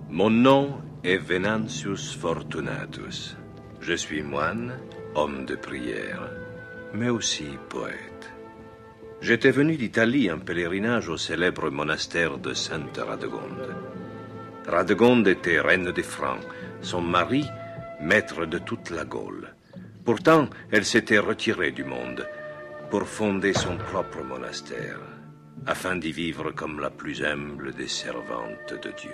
Mon nom est Venantius Fortunatus. Je suis moine, homme de prière, mais aussi poète. J'étais venu d'Italie en pèlerinage au célèbre monastère de Sainte Radegonde. Radegonde était reine des Francs, son mari, maître de toute la Gaule. Pourtant, elle s'était retirée du monde pour fonder son propre monastère, afin d'y vivre comme la plus humble des servantes de Dieu.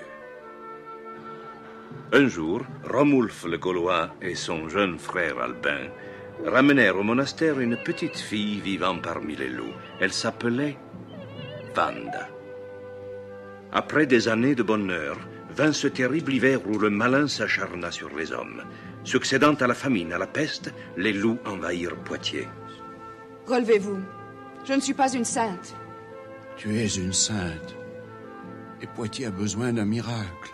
Un jour, Romulf le Gaulois et son jeune frère Albin ramenèrent au monastère une petite fille vivant parmi les loups. Elle s'appelait Wanda. Après des années de bonheur, vint ce terrible hiver où le malin s'acharna sur les hommes. Succédant à la famine, à la peste, les loups envahirent Poitiers. Relevez-vous. Je ne suis pas une sainte. Tu es une sainte. Et Poitiers a besoin d'un miracle.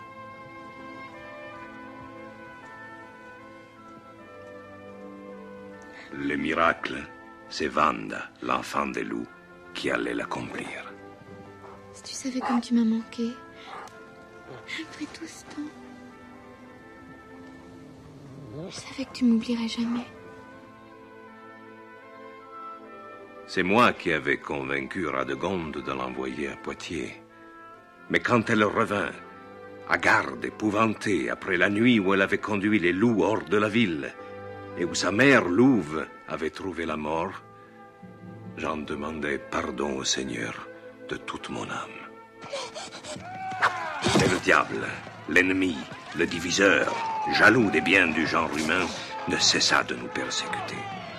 Le miracle, c'est Wanda, l'enfant des loups, qui allait l'accomplir. Si tu savais comme tu m'as manqué, après tout ce temps, je savais que tu m'oublierais jamais. C'est moi qui avais convaincu Radegonde de l'envoyer à Poitiers. Mais quand elle revint, hagarde, épouvantée, après la nuit où elle avait conduit les loups hors de la ville, et où sa mère louve avait trouvé la mort, j'en demandai pardon au Seigneur de toute mon âme. Mais le diable, l'ennemi, le diviseur, jaloux des biens du genre humain, ne cessa de nous persécuter.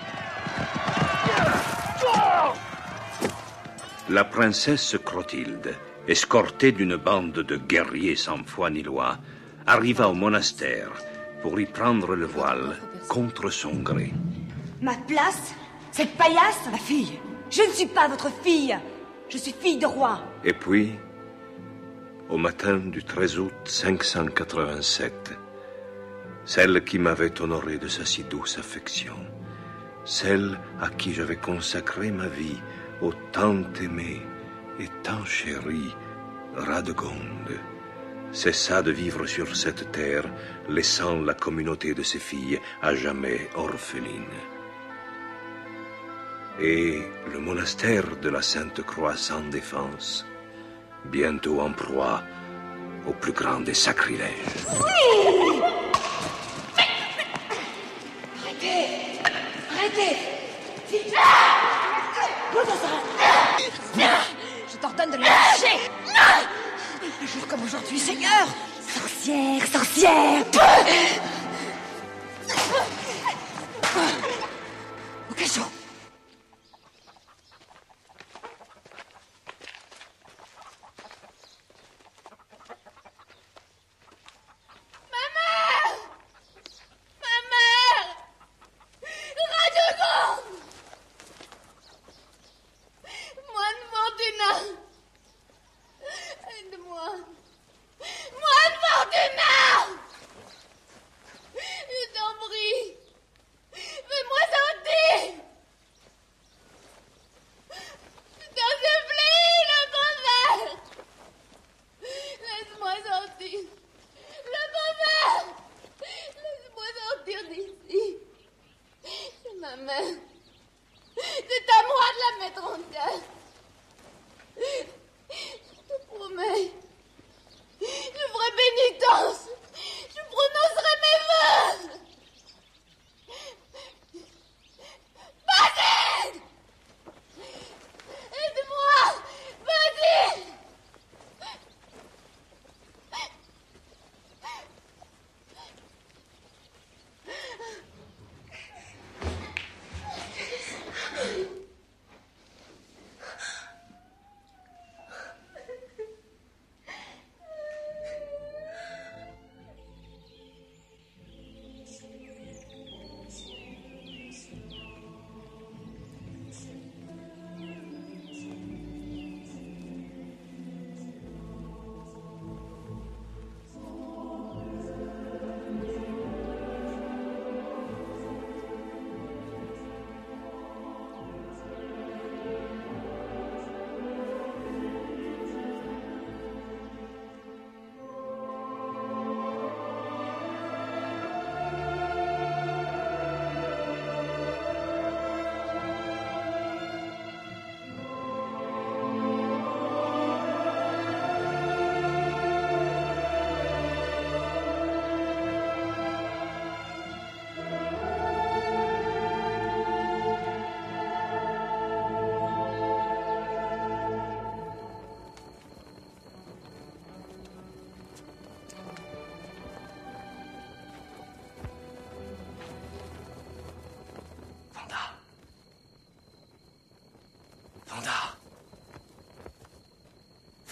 La princesse Clotilde, escortée d'une bande de guerriers sans foi ni loi, arriva au monastère pour y prendre le voile contre son gré. Ma place? Cette paillasse? Ma fille, je ne suis pas votre fille. Je suis fille de roi. Et puis, au matin du 13 août 587, celle qui m'avait honoré de sa si douce affection, celle à qui j'avais consacré ma vie, ô tant aimée et tant chérie, Radegonde, cessa de vivre sur cette terre, laissant la communauté de ses filles à jamais orphelines. Et le monastère de la Sainte Croix sans défense, bientôt en proie au plus grand des sacrilèges. Oui! Arrêtez! Arrêtez! Vite! Je t'ordonne de le lâcher! Un jour comme aujourd'hui, Seigneur! Sorcière, sorcière! Au cachot!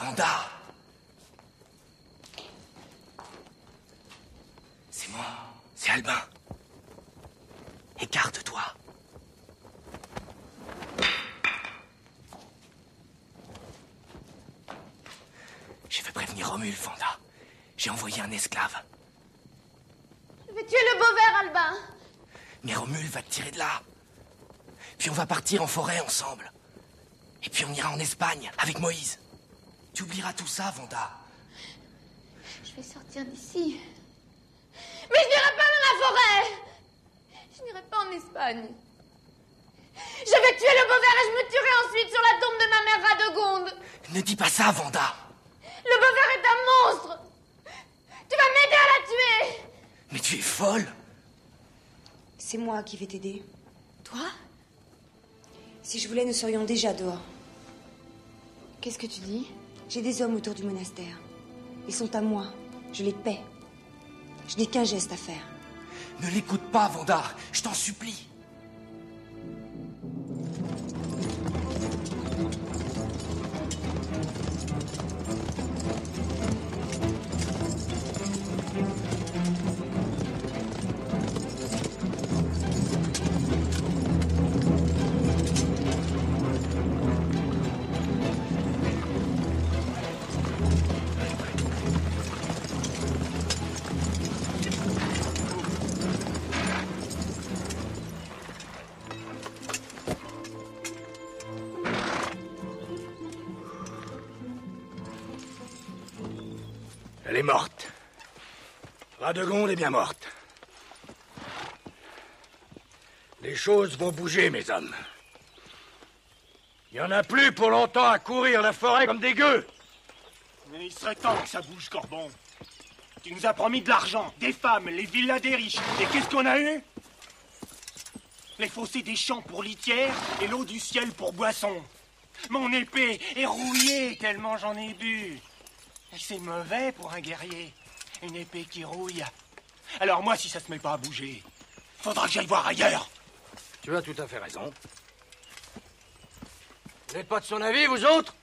Vanda! C'est moi, c'est Albin. Écarte-toi. Je veux prévenir Romulf, Vanda. J'ai envoyé un esclave. Je vais tuer le Beauvert, Albin. Mais Romulf va te tirer de là. Puis on va partir en forêt ensemble. Et puis on ira en Espagne avec Moïse. Tu oublieras tout ça, Vanda. Je vais sortir d'ici. Mais je n'irai pas dans la forêt. Je n'irai pas en Espagne. Je vais tuer le Beauvert et je me tuerai ensuite sur la tombe de ma mère Radegonde. Ne dis pas ça, Vanda. Le Beauvert est un monstre. Tu vas m'aider à la tuer. Mais tu es folle. C'est moi qui vais t'aider. Toi? Si je voulais, nous serions déjà dehors. Qu'est-ce que tu dis? J'ai des hommes autour du monastère. Ils sont à moi. Je les paie. Je n'ai qu'un geste à faire. Ne l'écoute pas, Vanda. Je t'en supplie. Elle est morte. Radegonde est bien morte. Les choses vont bouger, mes hommes. Il n'y en a plus pour longtemps à courir la forêt comme des gueux. Mais il serait temps que ça bouge, Corbon. Tu nous as promis de l'argent, des femmes, les villas des riches. Et qu'est-ce qu'on a eu? Les fossés des champs pour litière et l'eau du ciel pour boisson. Mon épée est rouillée tellement j'en ai bu. Et c'est mauvais pour un guerrier. Une épée qui rouille. Alors moi, si ça se met pas à bouger, faudra que j'aille voir ailleurs. Tu as tout à fait raison. Vous n'êtes pas de son avis, vous autres?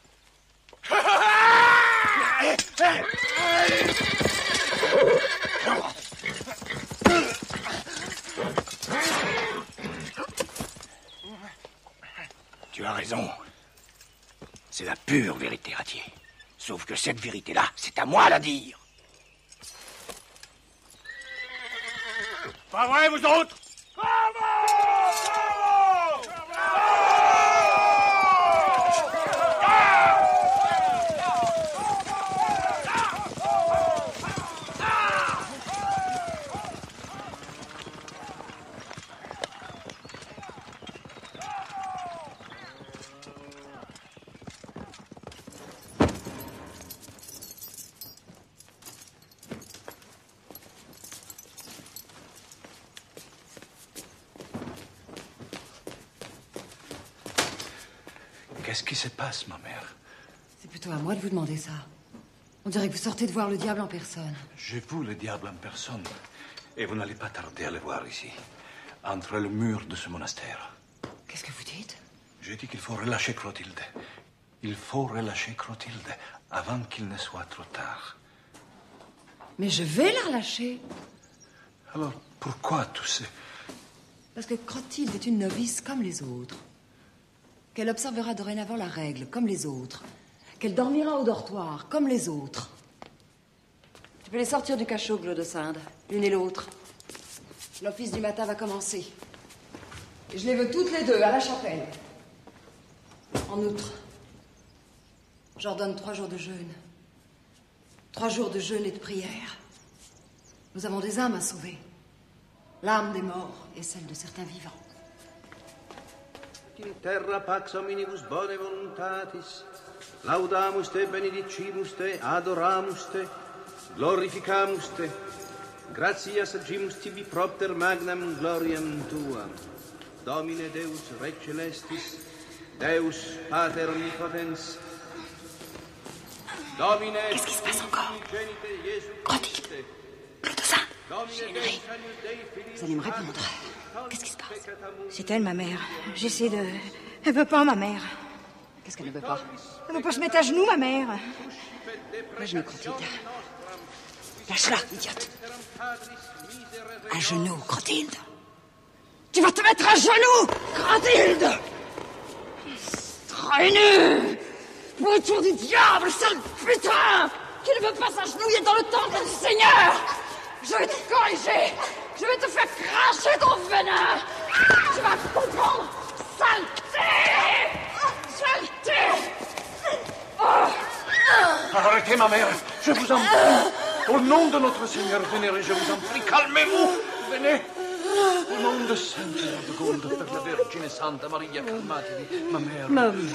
Tu as raison. C'est la pure vérité, Ratier. Sauf que cette vérité-là, c'est à moi à la dire. Pas vrai, vous autres? Qu'est-ce qui se passe, ma mère? C'est plutôt à moi de vous demander ça. On dirait que vous sortez de voir le diable en personne. J'ai vu le diable en personne. Et vous n'allez pas tarder à le voir ici, entre le mur de ce monastère. Qu'est-ce que vous dites? J'ai dit qu'il faut relâcher Clotilde. Il faut relâcher Clotilde avant qu'il ne soit trop tard. Mais je vais la relâcher. Alors, pourquoi tout ce... Parce que Clotilde est une novice comme les autres. Qu'elle observera dorénavant la règle comme les autres. Qu'elle dormira au dortoir comme les autres. Tu peux les sortir du cachot, Glaudesinde, l'une et l'autre. L'office du matin va commencer. Et je les veux toutes les deux à la chapelle. En outre, j'ordonne 3 jours de jeûne. 3 jours de jeûne et de prière. Nous avons des âmes à sauver. L'âme des morts et celle de certains vivants. In terra pax omnibus bone voluntatis, laudamus te, benedicimus te, adoramus te, glorificamus te, gratias agimus tibi propter magnam gloriam tuam. Domine Deus Rex Celestis, Deus Pater Omnipotens, Domine... Qu'est-ce qui se passe encore? Clotilde, Glaudesinde, Henri, vous allez me répondre. Qu'est-ce qui se passe? C'est elle, ma mère. J'essaie de... Elle veut pas, ma mère. Qu'est-ce qu'elle ne veut pas? Elle veut pas se mettre à genoux, ma mère. À genoux, Clotilde. Lâche-la, idiote. À genoux, Clotilde. Tu vas te mettre à genoux, Clotilde! Traînée! Pourriture du diable, sale putain! Qui ne veut pas s'agenouiller dans le temple du Seigneur! Je vais te corriger! Je vais te faire cracher ton venin! Tu vas comprendre! Saleté! Saleté! Arrêtez, ma mère, je vous en prie. Au nom de notre Seigneur vénéré, je vous en prie, calmez-vous. Venez. Au nom de Sainte Radegonde, per la Vergine Santa Maria, calmatevi, ma mère. Maman.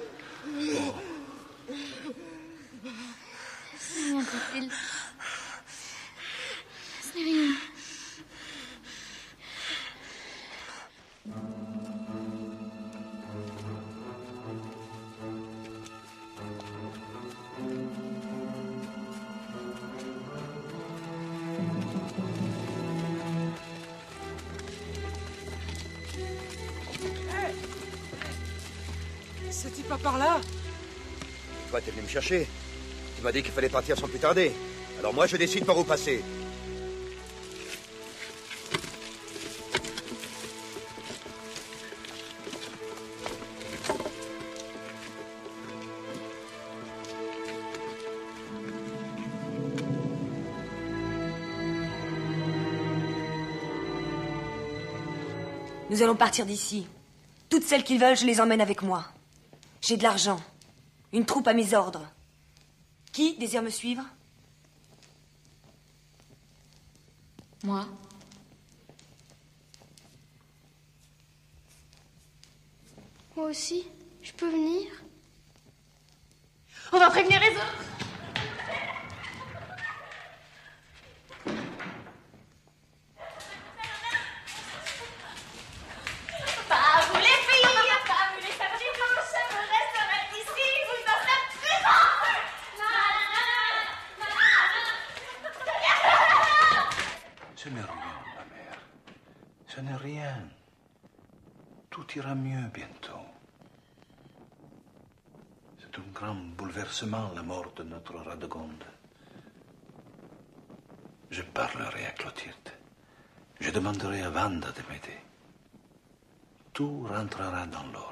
Ce n'est rien, Clotilde. Ce n'est rien. C'était pas par là? Toi, t'es venu me chercher. Tu m'as dit qu'il fallait partir sans plus tarder. Alors moi, je décide par où passer. Nous allons partir d'ici. Toutes celles qu'ils veulent, je les emmène avec moi. J'ai de l'argent. Une troupe à mes ordres. Qui désire me suivre? Moi? Moi aussi? Je peux venir? On va prévenir les autres! Pas vous les filles, pas vous les samedis blanches, je resterai ici, vous en êtes plus Ce n'est rien, ma mère. Ce n'est rien. Tout ira mieux bientôt. C'est un grand bouleversement, la mort de notre Radegonde. Je parlerai à Clotilde. Je demanderai à Wanda de m'aider. Tout rentrera dans l'ordre.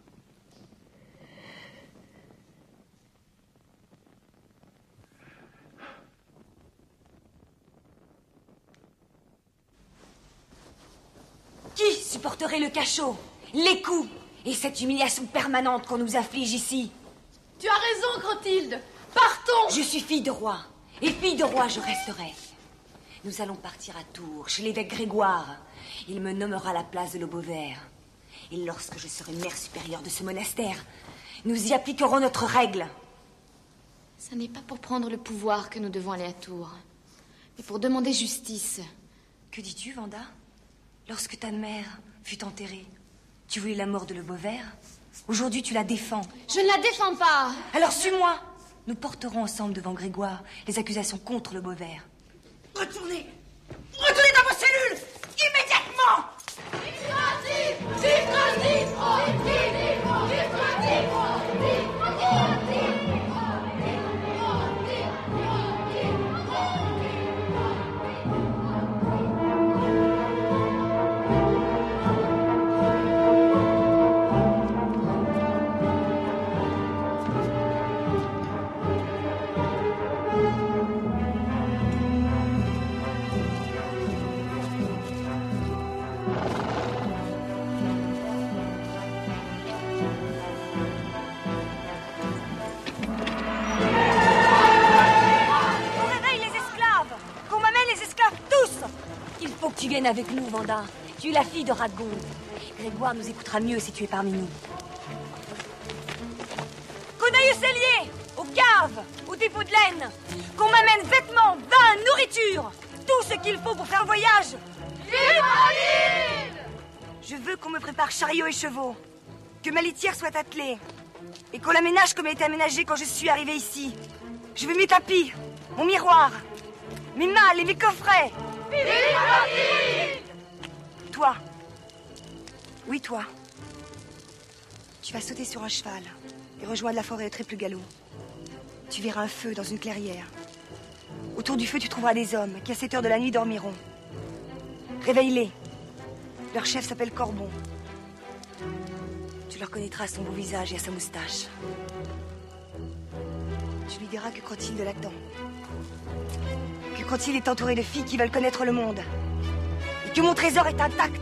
Qui supporterait le cachot, les coups et cette humiliation permanente qu'on nous afflige ici? Tu as raison, Clotilde. Partons. Je suis fille de roi, et fille de roi je resterai. Nous allons partir à Tours, chez l'évêque Grégoire. Il me nommera la place de l'Aubovert. Et lorsque je serai mère supérieure de ce monastère, nous y appliquerons notre règle. Ce n'est pas pour prendre le pouvoir que nous devons aller à Tours, mais pour demander justice. Que dis-tu, Wanda? Lorsque ta mère fut enterrée, tu voulais la mort de l'Aubovert? Aujourd'hui, tu la défends. Je ne la défends pas. Alors suis-moi. Nous porterons ensemble devant Grégoire les accusations contre l'Aubovert. Retournez! Retournez dans vos cellules! Immédiatement! Tu viennes avec nous, Wanda. Tu es la fille de Radegonde. Grégoire nous écoutera mieux si tu es parmi nous. Qu'on aille au cellier, aux caves, au dépôt de laine. Qu'on m'amène vêtements, vin, nourriture. Tout ce qu'il faut pour faire le voyage. Je veux qu'on me prépare chariot et chevaux. Que ma litière soit attelée. Et qu'on l'aménage comme elle était aménagée quand je suis arrivée ici. Je veux mes tapis, mon miroir, mes malles et mes coffrets. Toi. Oui, toi. Tu vas sauter sur un cheval et rejoindre la forêt au triple galop. Tu verras un feu dans une clairière. Autour du feu, tu trouveras des hommes qui, à cette heure de la nuit, dormiront. Réveille-les. Leur chef s'appelle Corbon. Tu le reconnaîtras à son beau visage et à sa moustache. Tu lui diras que Clotilde l'attend. Que Clotilde est entourée de filles qui veulent connaître le monde. Et que mon trésor est intact.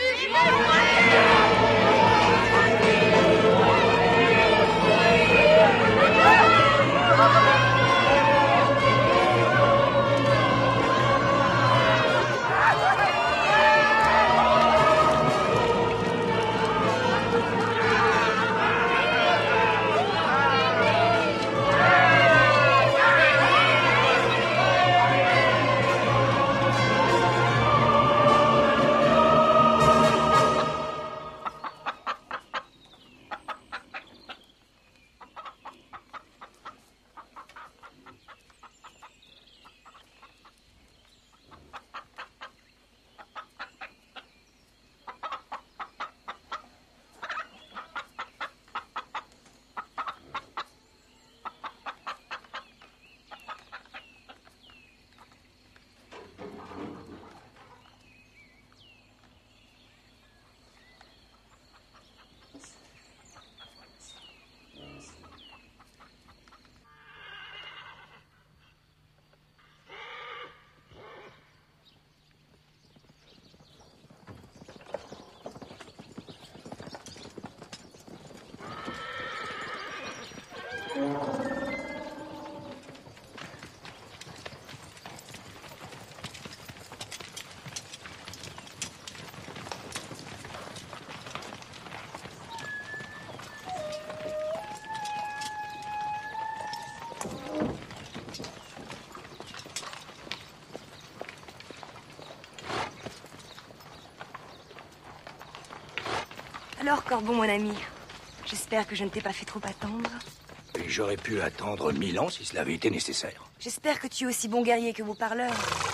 Alors, Corbon, mon ami, j'espère que je ne t'ai pas fait trop attendre. Et j'aurais pu attendre 1000 ans si cela avait été nécessaire. J'espère que tu es aussi bon guerrier que beau parleur.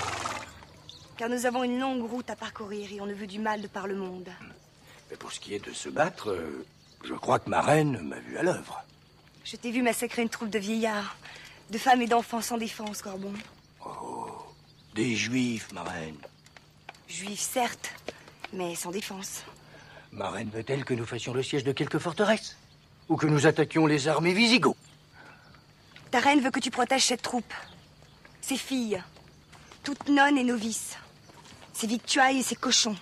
Car nous avons une longue route à parcourir et on ne veut du mal de par le monde. Mais pour ce qui est de se battre, je crois que ma reine m'a vu à l'œuvre. Je t'ai vu massacrer une troupe de vieillards, de femmes et d'enfants sans défense, Corbon. Oh, des juifs, ma reine. Juifs, certes, mais sans défense. Ma reine veut-elle que nous fassions le siège de quelque forteresse? Ou que nous attaquions les armées Visigoths? Ta reine veut que tu protèges cette troupe. Ses filles, toutes nonnes et novices. Ses victuailles et ses cochons.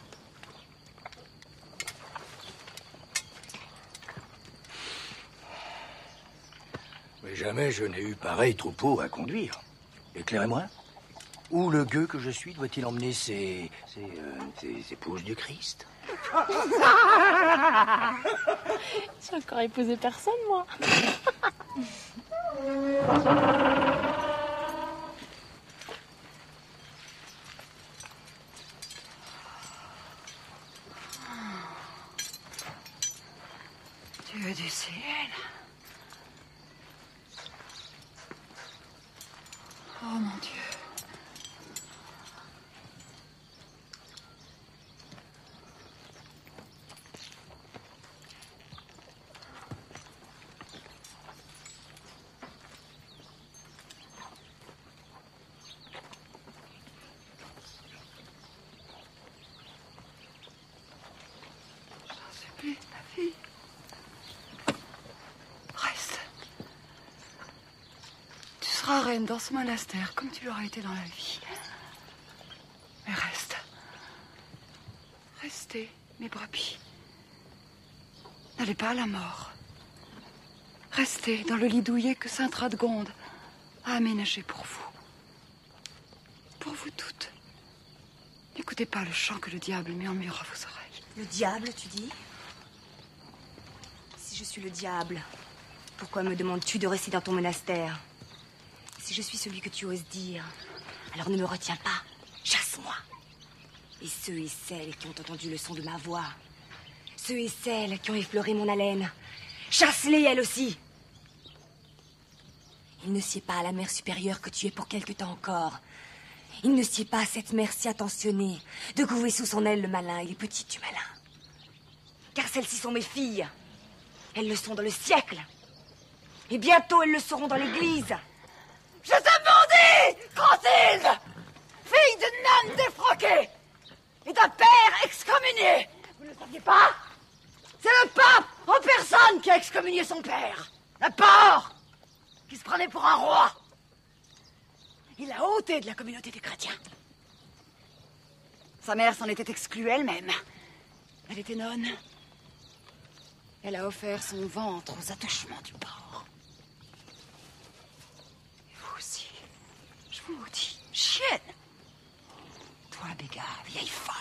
Mais jamais je n'ai eu pareil troupeau à conduire. Éclairez-moi. Où le gueux que je suis doit-il emmener ses épouses du Christ? J'ai encore épousé personne, moi. Dieu du ciel. Oh mon Dieu. Reine dans ce monastère comme tu l'auras été dans la vie. Mais reste. Restez, mes brebis. N'allez pas à la mort. Restez dans le lit douillet que sainte Radegonde a aménagé pour vous. Pour vous toutes. N'écoutez pas le chant que le diable murmure à vos oreilles. Le diable, tu dis? Si je suis le diable, pourquoi me demandes-tu de rester dans ton monastère? Si je suis celui que tu oses dire, alors ne me retiens pas. Chasse-moi. Et ceux et celles qui ont entendu le son de ma voix, ceux et celles qui ont effleuré mon haleine, chasse-les, elles aussi. Il ne sied pas à la mère supérieure que tu es pour quelque temps encore. Il ne sied pas à cette mère si attentionnée de couver sous son aile le malin et les petits du malin. Car celles-ci sont mes filles. Elles le sont dans le siècle. Et bientôt, elles le seront dans l'église. Je te bandis, Clotilde, fille de nonne défroquée et d'un père excommunié. Vous ne le saviez pas? C'est le pape en personne qui a excommunié son père. Le porc qui se prenait pour un roi. Il a ôté de la communauté des chrétiens. Sa mère s'en était exclue elle-même. Elle était nonne. Elle a offert son ventre aux attouchements du porc. Et vous aussi, je vous dis, chienne. Toi, Béga, vieille folle.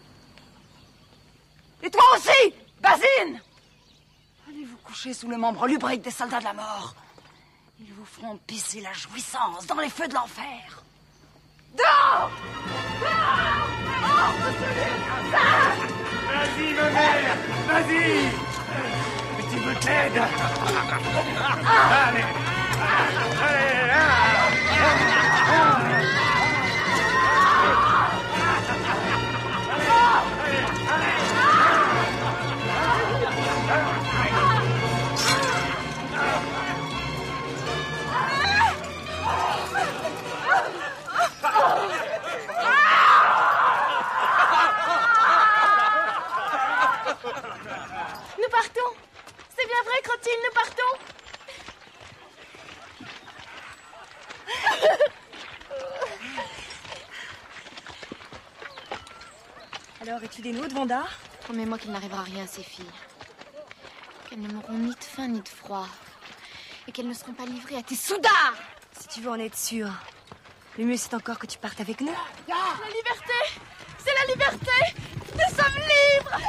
Et toi aussi, Basine. Allez vous coucher sous le membre lubrique des soldats de la mort. Ils vous feront pisser la jouissance dans les feux de l'enfer. Dehors! Dehors! Hors de ce lieu! Vas-y, ma mère! Vas-y! Tu veux que t'aide? Allez! Nous partons. C'est bien vrai, Clotilde, nous partons. Alors, es-tu des nôtres, Vanda? Promets-moi qu'il n'arrivera rien à ces filles. Qu'elles ne mourront ni de faim ni de froid. Et qu'elles ne seront pas livrées à tes soudards. Si tu veux en être sûre, le mieux c'est encore que tu partes avec nous. La liberté! C'est la liberté! Nous sommes libres!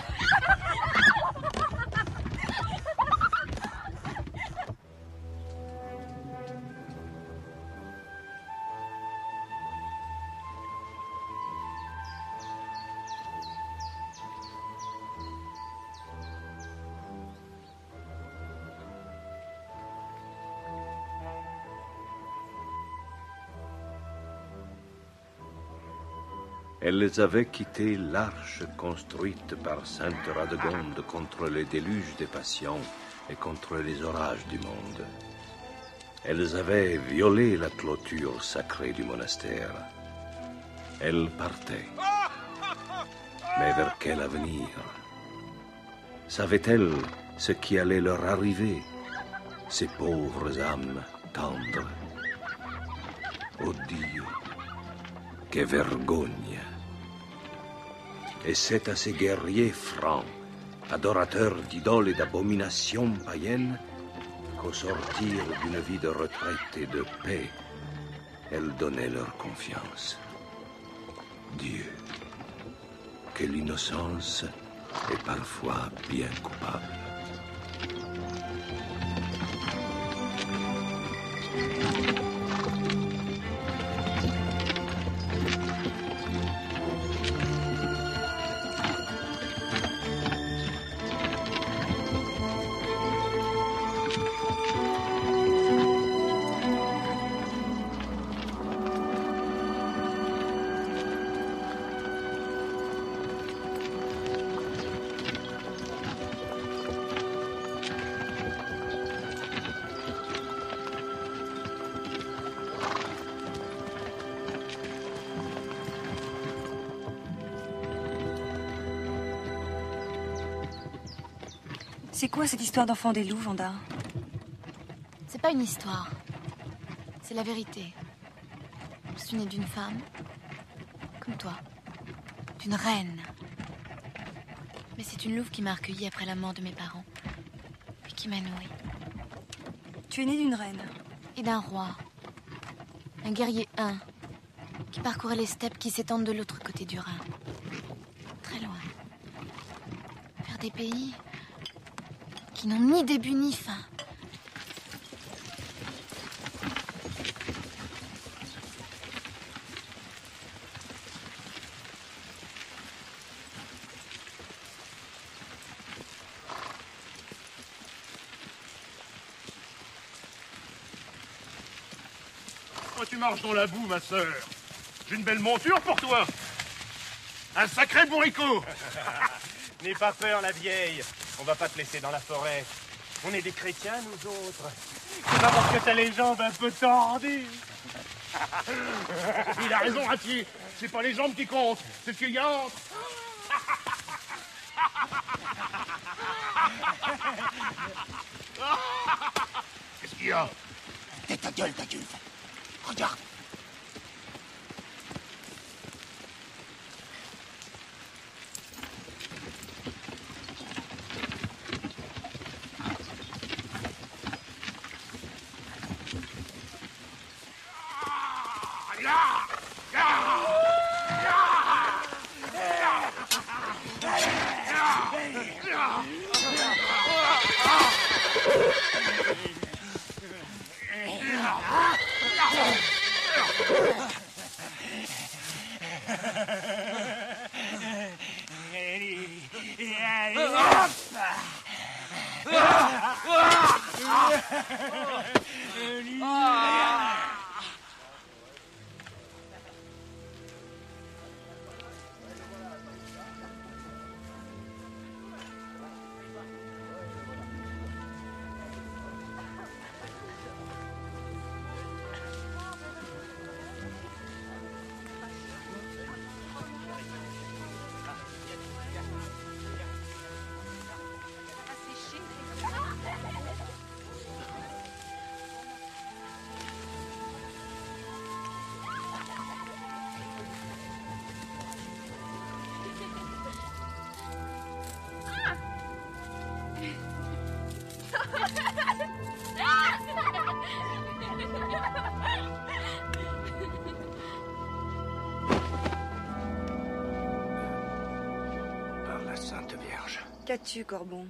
Elles avaient quitté l'arche construite par Sainte Radegonde contre les déluges des passions et contre les orages du monde. Elles avaient violé la clôture sacrée du monastère. Elles partaient. Mais vers quel avenir? Savaient-elles ce qui allait leur arriver, ces pauvres âmes tendres? Oh Dio, que vergogne! Et c'est à ces guerriers francs, adorateurs d'idoles et d'abominations païennes, qu'au sortir d'une vie de retraite et de paix, elles donnaient leur confiance. Dieu, que l'innocence est parfois bien coupable. C'est quoi cette histoire d'enfant des loups, Vanda? C'est pas une histoire. C'est la vérité. Je suis née d'une femme, comme toi, d'une reine. Mais c'est une louve qui m'a accueillie après la mort de mes parents, puis qui m'a nourrie. Tu es née d'une reine? Et d'un roi. Un guerrier huin, qui parcourait les steppes qui s'étendent de l'autre côté du Rhin. Très loin. Vers des pays qui n'ont ni début ni fin. Quand tu marches dans la boue, ma sœur, j'ai une belle monture pour toi. Un sacré bourricot. N'aie pas peur, la vieille. On va pas te laisser dans la forêt. On est des chrétiens, nous autres. C'est pas parce que t'as les jambes un peu tordues. Il a raison, Rattier. C'est pas les jambes qui comptent, c'est ce qu'il y a entre. Qu'est-ce qu'il y a? Ta gueule, regarde. Par la Sainte Vierge. Qu'as-tu, Corbon?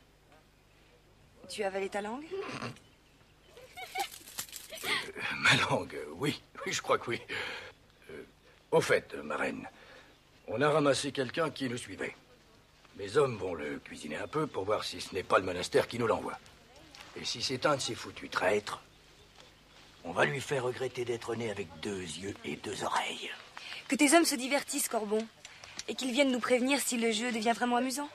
Tu as avalé ta langue? Ma langue, oui, je crois que oui. Au fait, ma reine, on a ramassé quelqu'un qui nous suivait. Mes hommes vont le cuisiner un peu pour voir si ce n'est pas le monastère qui nous l'envoie. Et si c'est un de ces foutus traîtres, on va lui faire regretter d'être né avec 2 yeux et 2 oreilles. Que tes hommes se divertissent, Corbon, et qu'ils viennent nous prévenir si le jeu devient vraiment amusant.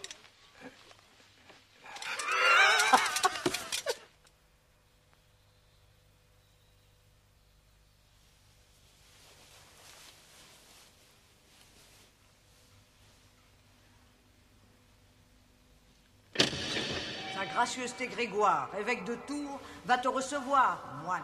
Sa gracieuseté Grégoire, évêque de Tours, va te recevoir, moine.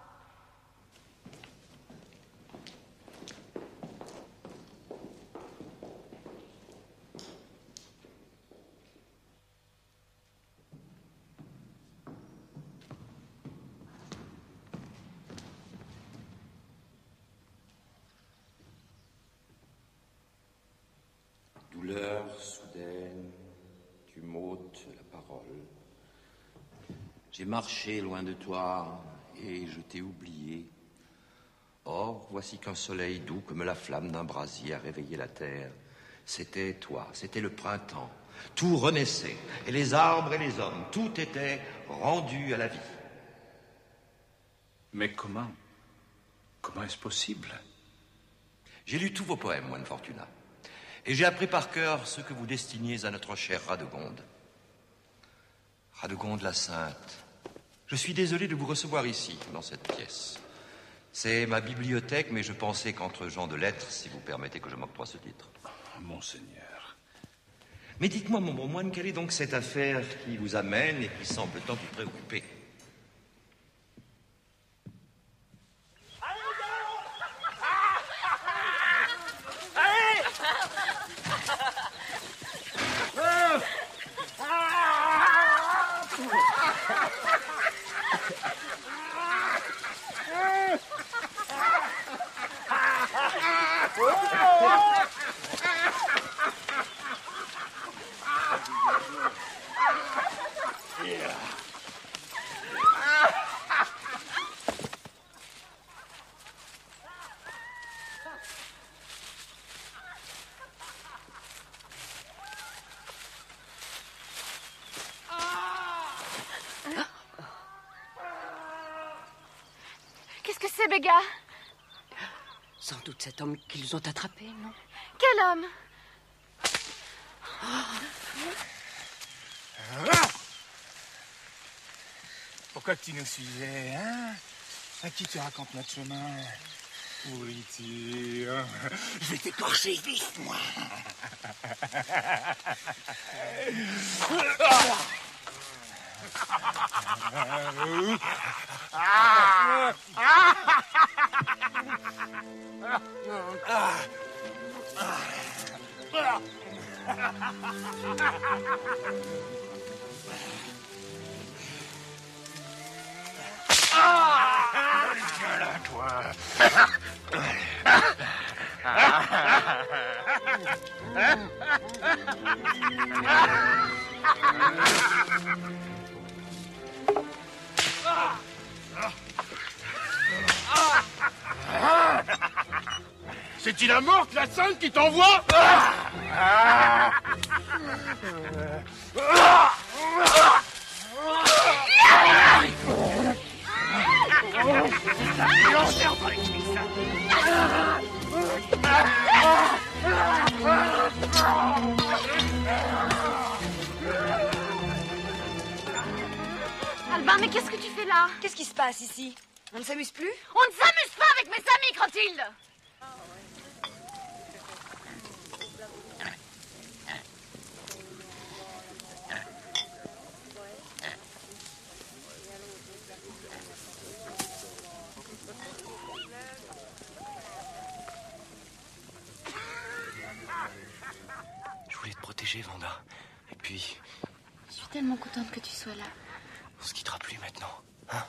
Douleur soudaine, tu m'ôtes la parole. J'ai marché loin de toi et je t'ai oublié. Or, voici qu'un soleil doux comme la flamme d'un brasier a réveillé la terre. C'était toi, c'était le printemps. Tout renaissait, et les arbres et les hommes, tout était rendu à la vie. Mais comment? Comment est-ce possible? J'ai lu tous vos poèmes, moine Fortunat, et j'ai appris par cœur ce que vous destiniez à notre chère Radegonde. Radegonde la Sainte, je suis désolé de vous recevoir ici, dans cette pièce. C'est ma bibliothèque, mais je pensais qu'entre gens de lettres, si vous permettez que je m'octroie ce titre. Monseigneur. Mais dites-moi, mon bon moine, quelle est donc cette affaire qui vous amène et qui semble tant vous préoccuper? Qu'est-ce que c'est, Béga? Sans doute cet homme qu'ils ont attrapé, non? Quel homme? pourquoi tu nous suivais, hein? À qui tu racontes notre chemin? Pourriture. Je vais t'écorcher vif, moi. Gueule à toi. C'est-il la morte, la sainte, qui t'envoie? Albin, mais qu'est-ce que tu fais là? Qu'est-ce qui se passe ici? On ne s'amuse plus? On ne s'amuse pas avec mes amis, Clotilde! Je voulais te protéger, Vanda. Et puis, Je suis tellement contente que tu sois là. on se quittera plus maintenant. Hein?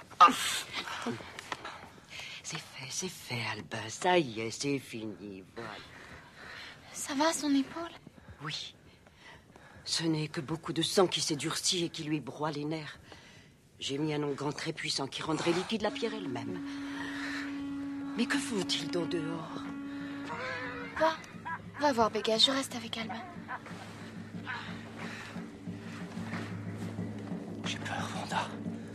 C'est fait, Albin. Ça y est, c'est fini. Voilà. Ça va, son épaule? Oui. Ce n'est que beaucoup de sang qui s'est durci et qui lui broie les nerfs. J'ai mis un onguent très puissant qui rendrait liquide la pierre elle-même. Mais que font-ils dans dehors? Va voir Bégaz, je reste avec Albin. J'ai peur, Vanda.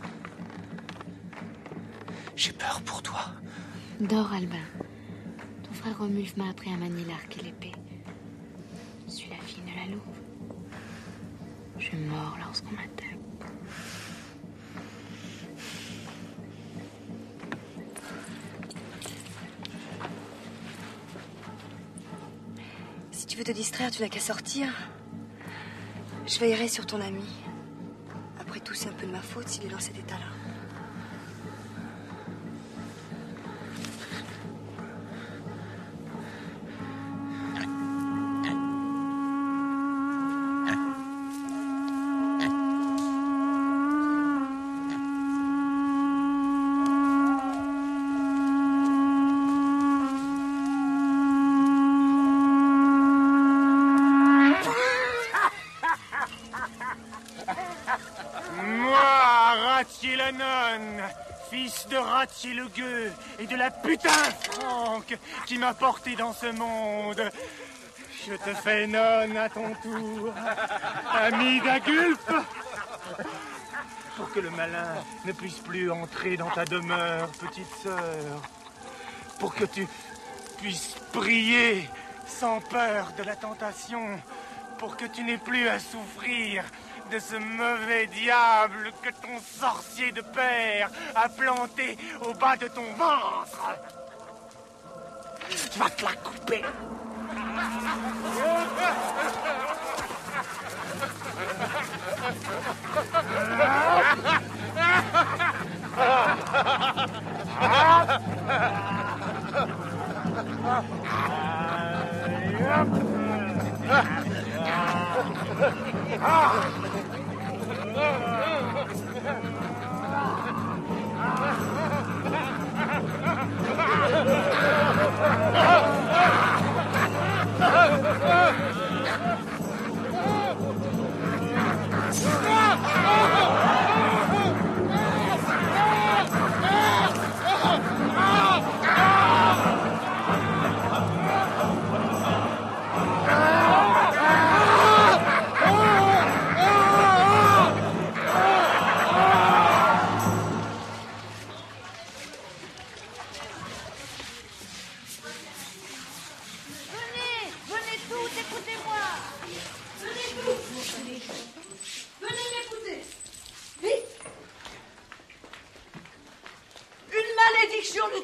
J'ai peur pour toi. Dors, Albin. Ton frère Romulf m'a appris à manier l'arc et l'épée. Je suis la fille de la louve. Je mords lorsqu'on m'attaque. Si tu veux te distraire, tu n'as qu'à sortir. Je veillerai sur ton ami. Après tout, c'est un peu de ma faute s'il est dans cet état-là. Fils de Ratier le gueux et de la putain Franck qui m'a porté dans ce monde. Je te fais nonne à ton tour, ami d'Agulf, pour que le malin ne puisse plus entrer dans ta demeure, petite sœur, pour que tu puisses prier sans peur de la tentation, pour que tu n'aies plus à souffrir de ce mauvais diable que ton sorcier de père a planté au bas de ton ventre. Tu vas te la couper.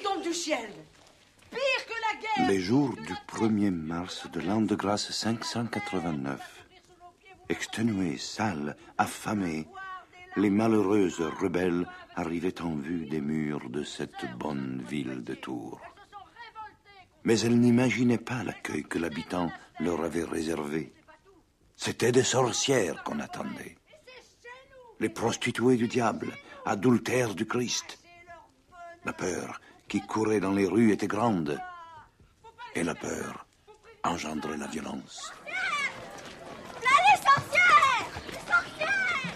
tombe du ciel. Pire que la guerre. Les jours du 1er mars de l'an de grâce 589, exténués, sales, affamés, les malheureuses rebelles arrivaient en vue des murs de cette bonne ville de Tours. Mais elles n'imaginaient pas l'accueil que l'habitant leur avait réservé. C'était des sorcières qu'on attendait. Les prostituées du diable, adultères du Christ. La peur qui courait dans les rues était grande. Et la peur engendrait la violence. Là, les sorcières! Les sorcières!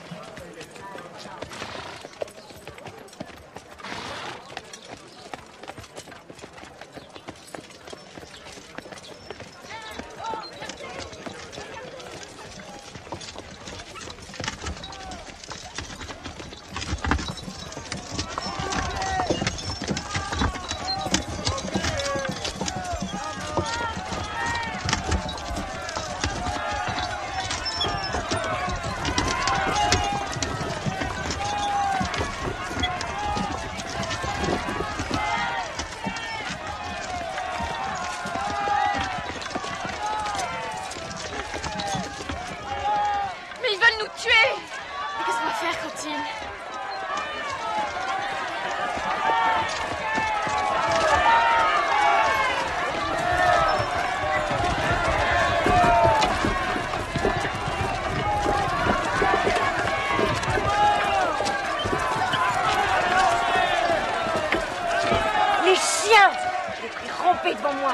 devant moi.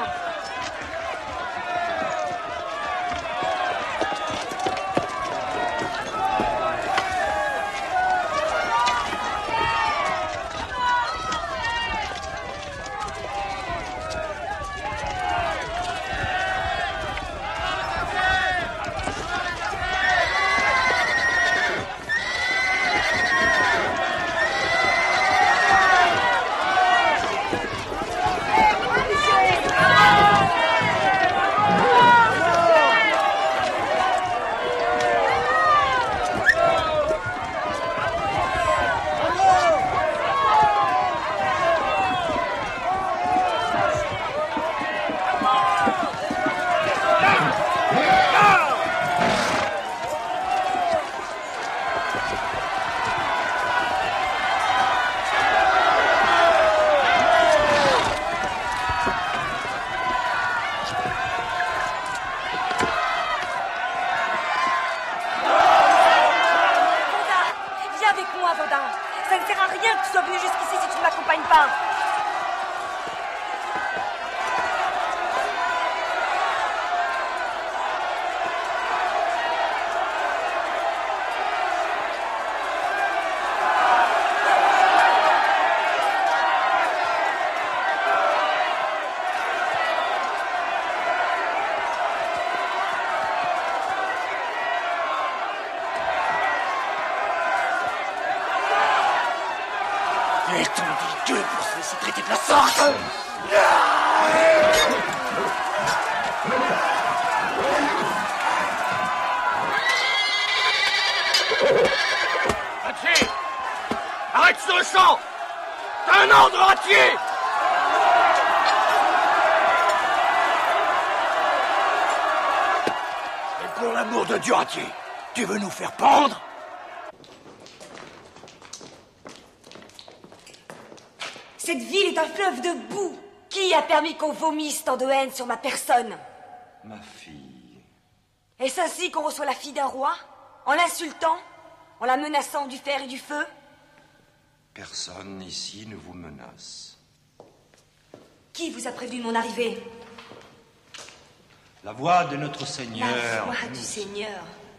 Ça ne sert à rien que tu sois venu jusqu'ici si tu ne m'accompagnes pas. Et ton dit Dieu pour se laisser traiter de la sorte. Atier! Arrête sur le champ! T'as un ordre, Atier! Et pour l'amour de Dieu, Atier, tu veux nous faire pendre? Cette ville est un fleuve de boue. Qui a permis qu'on vomisse tant de haine sur ma personne? Ma fille. Est-ce ainsi qu'on reçoit la fille d'un roi? En l'insultant? En la menaçant du fer et du feu? Personne ici ne vous menace. Qui vous a prévenu de mon arrivée? La voix de notre Seigneur. La voix du Seigneur.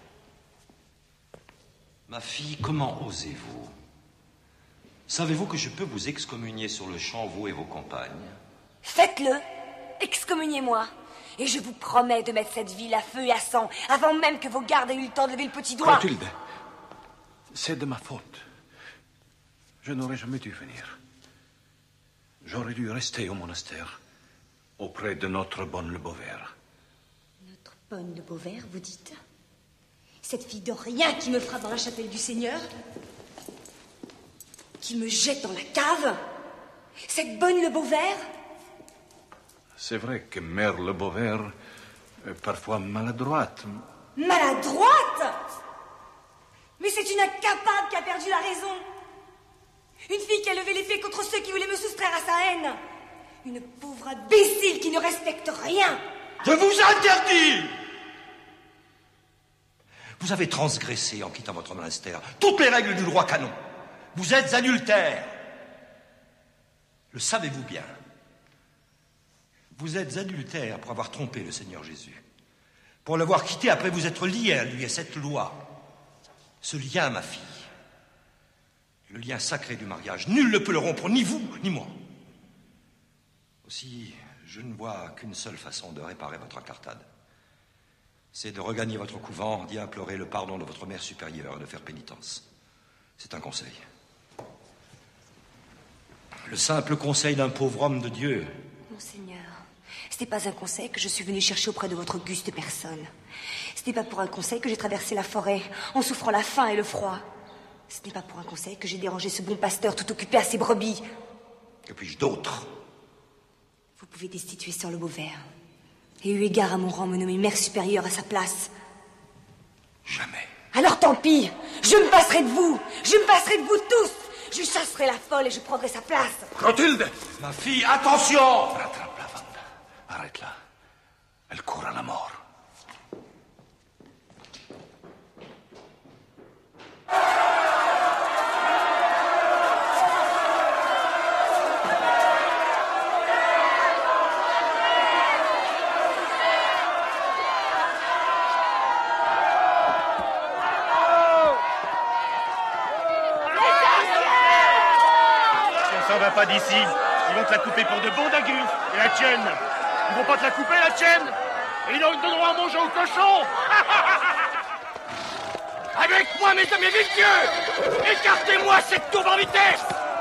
Ma fille, comment osez-vous? Savez-vous que je peux vous excommunier sur le champ, vous et vos compagnes? Faites-le. Excommuniez-moi. Et je vous promets de mettre cette ville à feu et à sang avant même que vos gardes aient eu le temps de lever le petit doigt. Clotilde, c'est de ma faute. Je n'aurais jamais dû venir. J'aurais dû rester au monastère, auprès de notre bonne Le Beauvert. Notre bonne Le Beauvert, vous dites? Cette fille de rien qui me frappe dans la chapelle du Seigneur? Qui me jette dans la cave? Cette bonne Le Beauvert? C'est vrai que Mère Le Beauvert est parfois maladroite. Maladroite? Mais c'est une incapable qui a perdu la raison. Une fille qui a levé l'épée contre ceux qui voulaient me soustraire à sa haine. Une pauvre imbécile qui ne respecte rien. Je vous interdis! Vous avez transgressé en quittant votre monastère toutes les règles du droit canon. Vous êtes adultère. Le savez-vous bien? Vous êtes adultère pour avoir trompé le Seigneur Jésus. Pour l'avoir quitté après vous être lié à lui et cette loi. Ce lien, ma fille, le lien sacré du mariage, nul ne peut le rompre, ni vous, ni moi. Aussi, je ne vois qu'une seule façon de réparer votre incartade. C'est de regagner votre couvent, d'y implorer le pardon de votre mère supérieure et de faire pénitence. C'est un conseil. Le simple conseil d'un pauvre homme de Dieu. Monseigneur, ce n'est pas un conseil que je suis venue chercher auprès de votre auguste personne. Ce n'est pas pour un conseil que j'ai traversé la forêt en souffrant la faim et le froid. Ce n'est pas pour un conseil que j'ai dérangé ce bon pasteur tout occupé à ses brebis. Que puis-je d'autre? Vous pouvez destituer Sir Le Beauvert. Et eu égard à mon rang, me nommer mère supérieure à sa place. Jamais. Alors tant pis. Je me passerai de vous. Je me passerai de vous tous. Je chasserai la folle et je prendrai sa place. Clotilde! Ma fille, attention! Rattrape la bande. Arrête-la. Elle court à la mort. Va pas d'ici. Ils vont te la couper pour de bon dagus. Et la tienne? Ils vont pas te la couper, la tienne? Et ils donneront à manger aux cochons. Avec moi, mes amis vicieux! Écartez-moi cette tourbe en vitesse!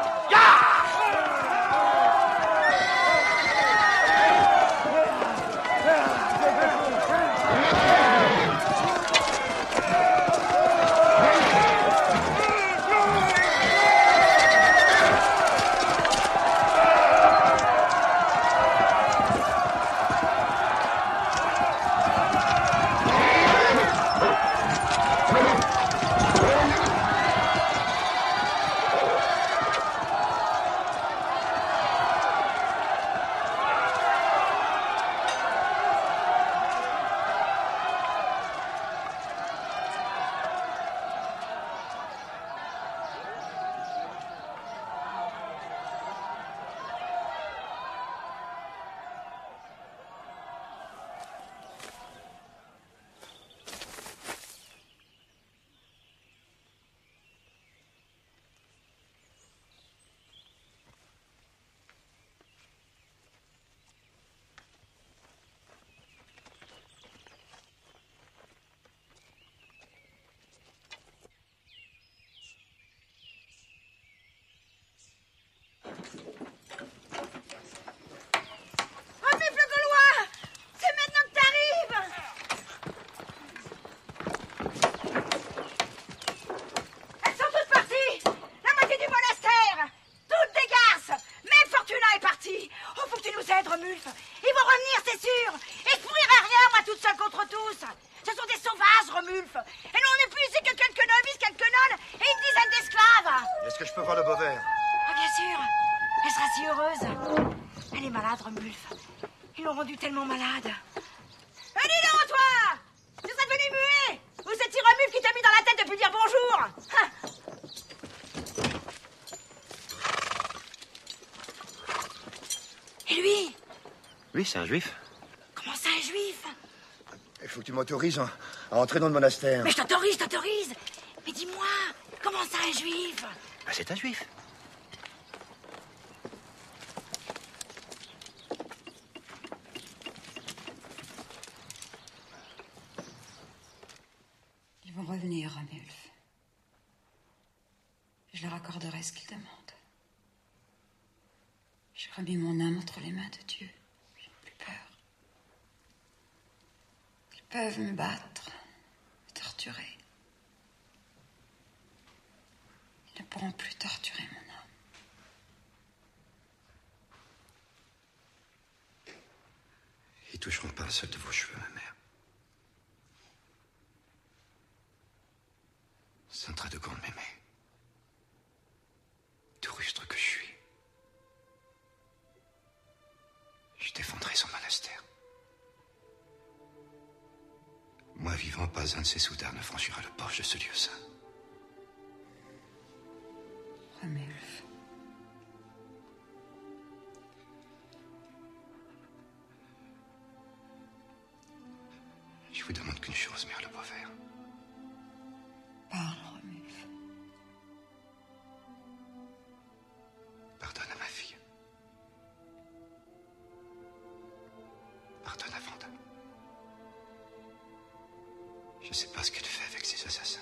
Tellement malade. Dis donc, toi! Tu serais devenu muet! Ou c'est Tiremuf qui t'a mis dans la tête de plus dire bonjour? Et lui? Lui, c'est un juif. Comment ça, un juif? Il faut que tu m'autorises à entrer dans le monastère. Mais je t'autorise. Mais dis-moi, comment ça, un juif? Bah, c'est un juif. Revenir, Ramulf. Je leur accorderai ce qu'ils demandent. J'ai remis mon âme entre les mains de Dieu. Je n'ai plus peur. Ils peuvent me battre, me torturer. Ils ne pourront plus torturer mon âme. toucheront pas un seul de vos cheveux, ma mère. Sainte Radegonde m'aimait. Tout rustre que je suis. Je défendrai son monastère. Moi vivant, pas un de ces soudards ne franchira le porche de ce lieu saint. Romulf. Je vous demande qu'une chose, mère Le Beauvert. Parle, Romulf. Pardonne à ma fille. Pardonne à Vanda. Je ne sais pas ce qu'elle fait avec ces assassins.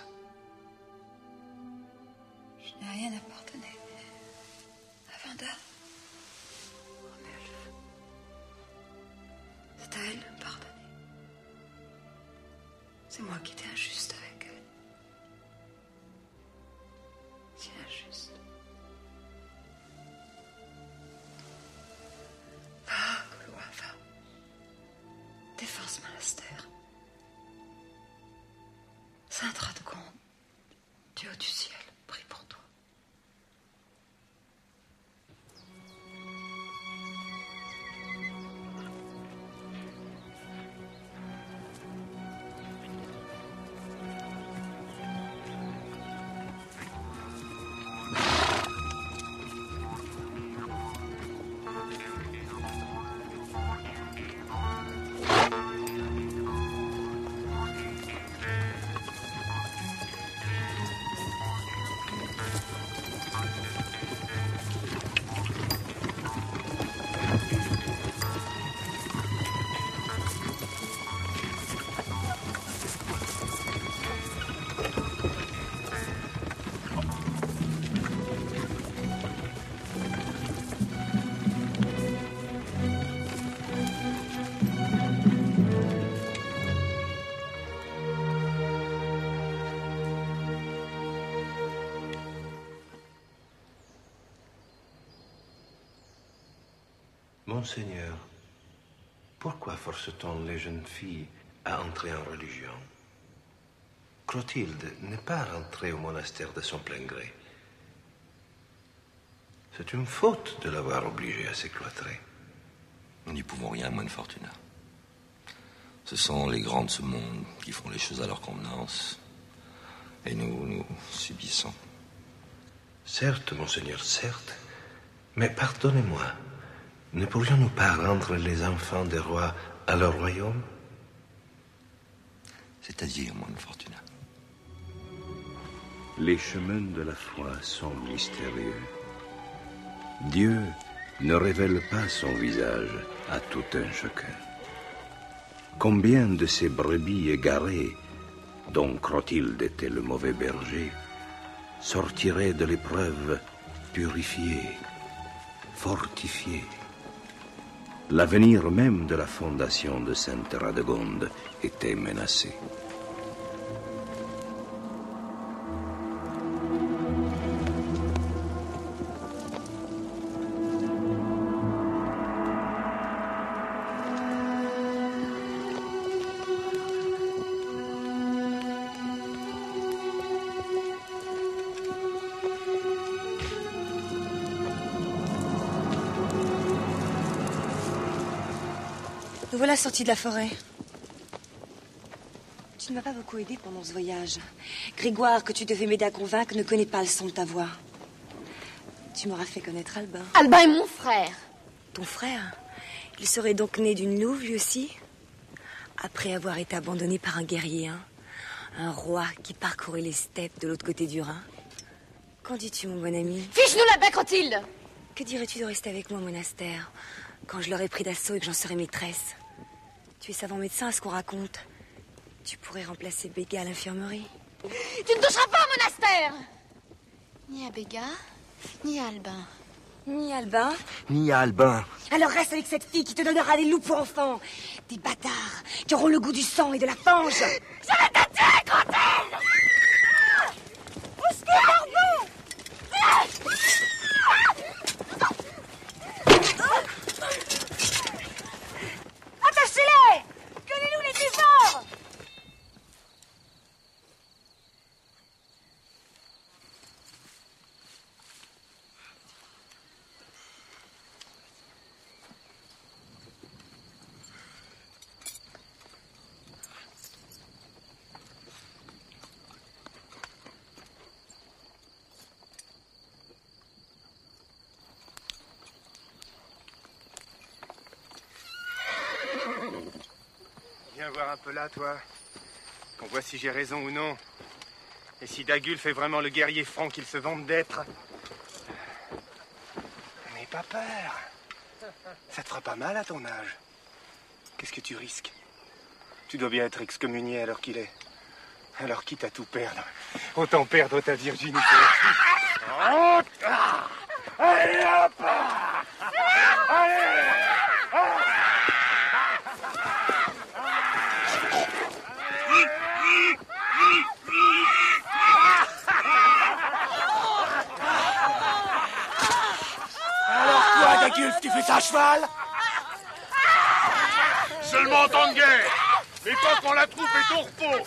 Je n'ai rien à pardonner. À Vanda. Romulf. C'est à elle de me pardonner. C'est moi qui étais injuste avec elle. Si injuste. Va, Gaulois, va. Défends ce monastère. Sainte Radegonde, Dieu du ciel, prie pour toi. Monseigneur, pourquoi force-t-on les jeunes filles à entrer en religion? Clotilde n'est pas rentrée au monastère de son plein gré. C'est une faute de l'avoir obligée à s'écloîtrer. Nous n'y pouvons rien, moine Fortuna. Ce sont les grands de ce monde qui font les choses à leur convenance. Et nous subissons. Certes, monseigneur, certes. Mais pardonnez-moi. Ne pourrions-nous pas rendre les enfants des rois à leur royaume? C'est-à-dire, moine Fortuna. Les chemins de la foi sont mystérieux. Dieu ne révèle pas son visage à tout un chacun. Combien de ces brebis égarées, dont Clotilde était le mauvais berger, sortiraient de l'épreuve purifiées, fortifiées? L'avenir même de la fondation de Sainte Radegonde était menacé. Nous voilà sortis de la forêt. Tu ne m'as pas beaucoup aidé pendant ce voyage. Grégoire, que tu devais m'aider à convaincre, ne connaît pas le son de ta voix. Tu m'auras fait connaître Albin. Albin est mon frère. Ton frère? Il serait donc né d'une louve, lui aussi? Après avoir été abandonné par un guerrier, hein? Un roi qui parcourait les steppes de l'autre côté du Rhin. Qu'en dis-tu, mon bon ami? Fiche-nous la paix, Clotilde! Que dirais-tu de rester avec moi au monastère, quand je l'aurai pris d'assaut et que j'en serai maîtresse? Tu es savant médecin, à ce qu'on raconte. Tu pourrais remplacer Béga à l'infirmerie. Tu ne toucheras pas au monastère! Ni à Béga, ni à Albin. Ni Albin? Ni à Albin. Alors reste avec cette fille qui te donnera des loups pour enfants. Des bâtards qui auront le goût du sang et de la fange. Je vais te tuer, Clotilde! Au secours, pardon! Attachez-les! Viens voir un peu là, toi. Qu'on voit si j'ai raison ou non. Et si Dagulf est vraiment le guerrier franc qu'il se vante d'être. N'aie pas peur. Ça te fera pas mal à ton âge. Qu'est-ce que tu risques? Tu dois bien être excommunié à l'heure qu'il est. Alors quitte à tout perdre, autant perdre ta virginité. Allez hop! Allez! Alors toi, Dagulf, tu fais ça à cheval? Seulement en temps de guerre, mais pas quand la troupe est au repos.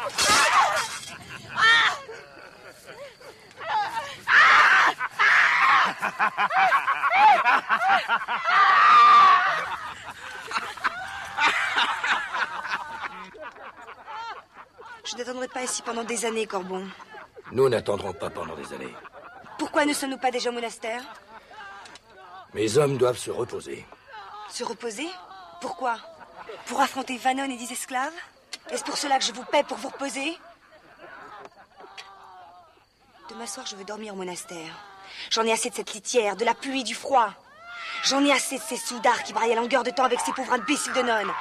Je n'attendrai pas ici pendant des années, Corbon. Nous n'attendrons pas pendant des années. Pourquoi ne sommes-nous pas déjà au monastère? Mes hommes doivent se reposer. Se reposer? Pourquoi? Pour affronter Vanon et 10 esclaves? Est-ce pour cela que je vous paie pour vous reposer? Demain soir, je veux dormir au monastère. J'en ai assez de cette litière, de la pluie, du froid. J'en ai assez de ces soudards qui braillent à longueur de temps avec ces pauvres imbéciles de nonnes.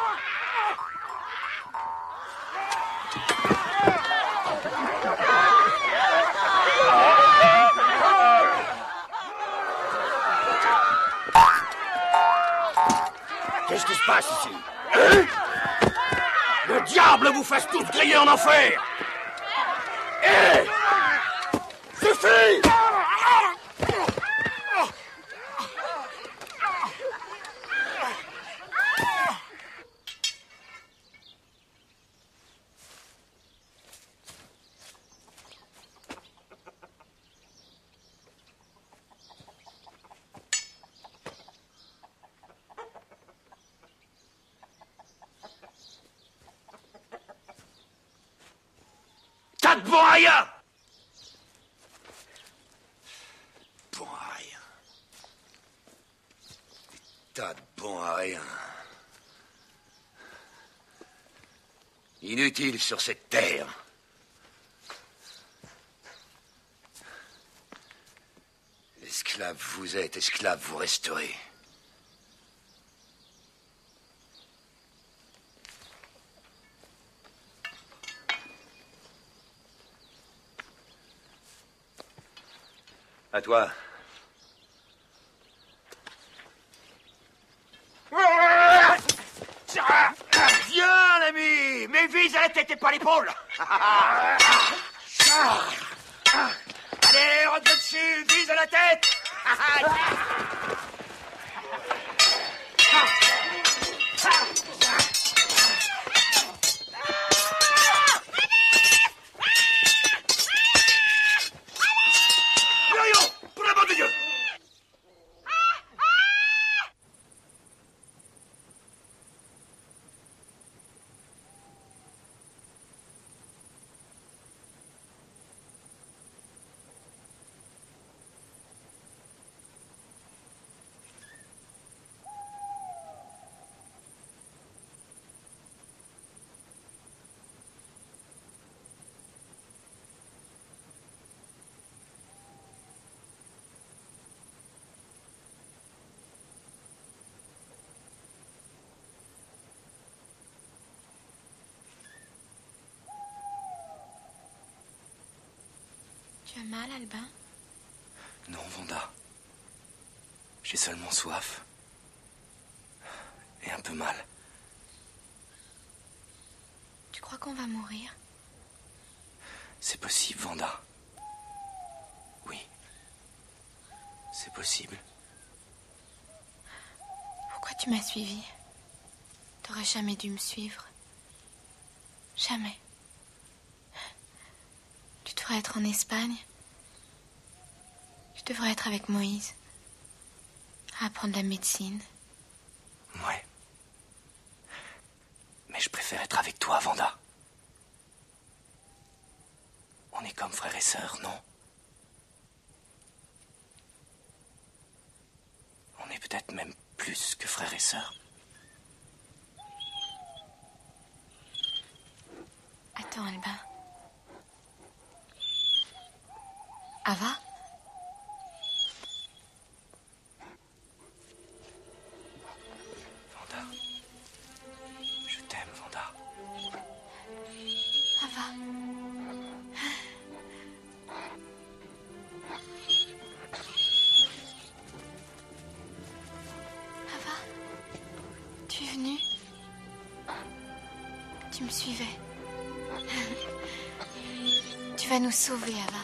Qu'est-ce qui se passe ici? Le diable vous fasse tous griller en enfer! Hé! Suffit! T'as de bon à rien! Bon à rien. Tas de bon à rien. Inutile sur cette terre. Esclave vous êtes, esclave vous resterez. À toi. Viens, l'ami! Mais vise à la tête et pas l'épaule! Allez, reviens dessus! Vise à la tête! Yo-yo! Pour la bande de Dieu! Tu as mal, Albin? Non, Vanda. J'ai seulement soif. Et un peu mal. Tu crois qu'on va mourir? C'est possible, Vanda. Oui. C'est possible. Pourquoi tu m'as suivi? T'aurais jamais dû me suivre. Jamais. Tu devrais être en Espagne. Tu devrais être avec Moïse. À apprendre la médecine. Ouais. Mais je préfère être avec toi, Vanda. On est comme frères et sœurs, non? On est peut-être même plus que frères et sœurs. Attends, Albin. Ava? Vanda. Je t'aime, Vanda. Ava? Ava? Tu es venue? Tu me suivais. Tu vas nous sauver, Ava.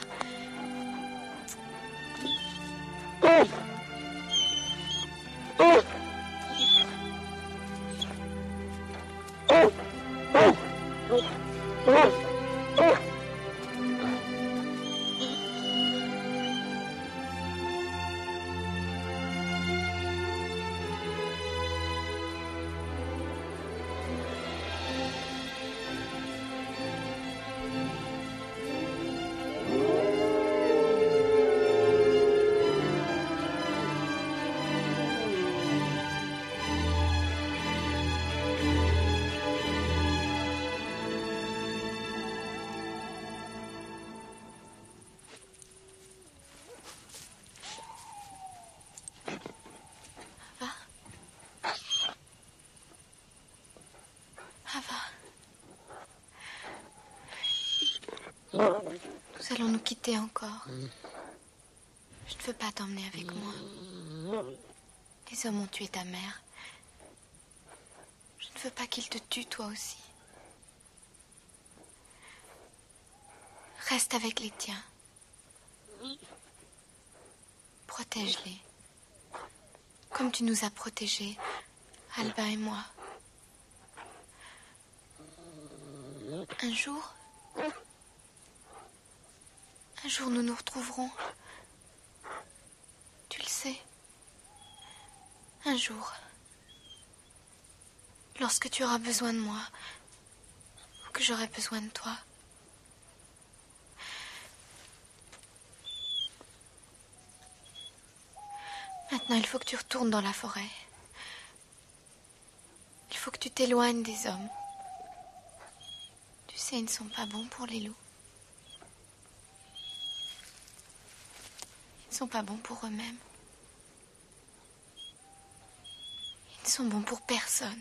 Nous allons nous quitter encore. Je ne veux pas t'emmener avec moi. Les hommes ont tué ta mère. Je ne veux pas qu'ils te tuent, toi aussi. Reste avec les tiens. Protège-les. Comme tu nous as protégés, Albin et moi. Un jour, nous nous retrouverons. Tu le sais. Un jour. Lorsque tu auras besoin de moi. Ou que j'aurai besoin de toi. Maintenant, il faut que tu retournes dans la forêt. Il faut que tu t'éloignes des hommes. Tu sais, ils ne sont pas bons pour les loups. Ils ne sont pas bons pour eux-mêmes. Ils ne sont bons pour personne.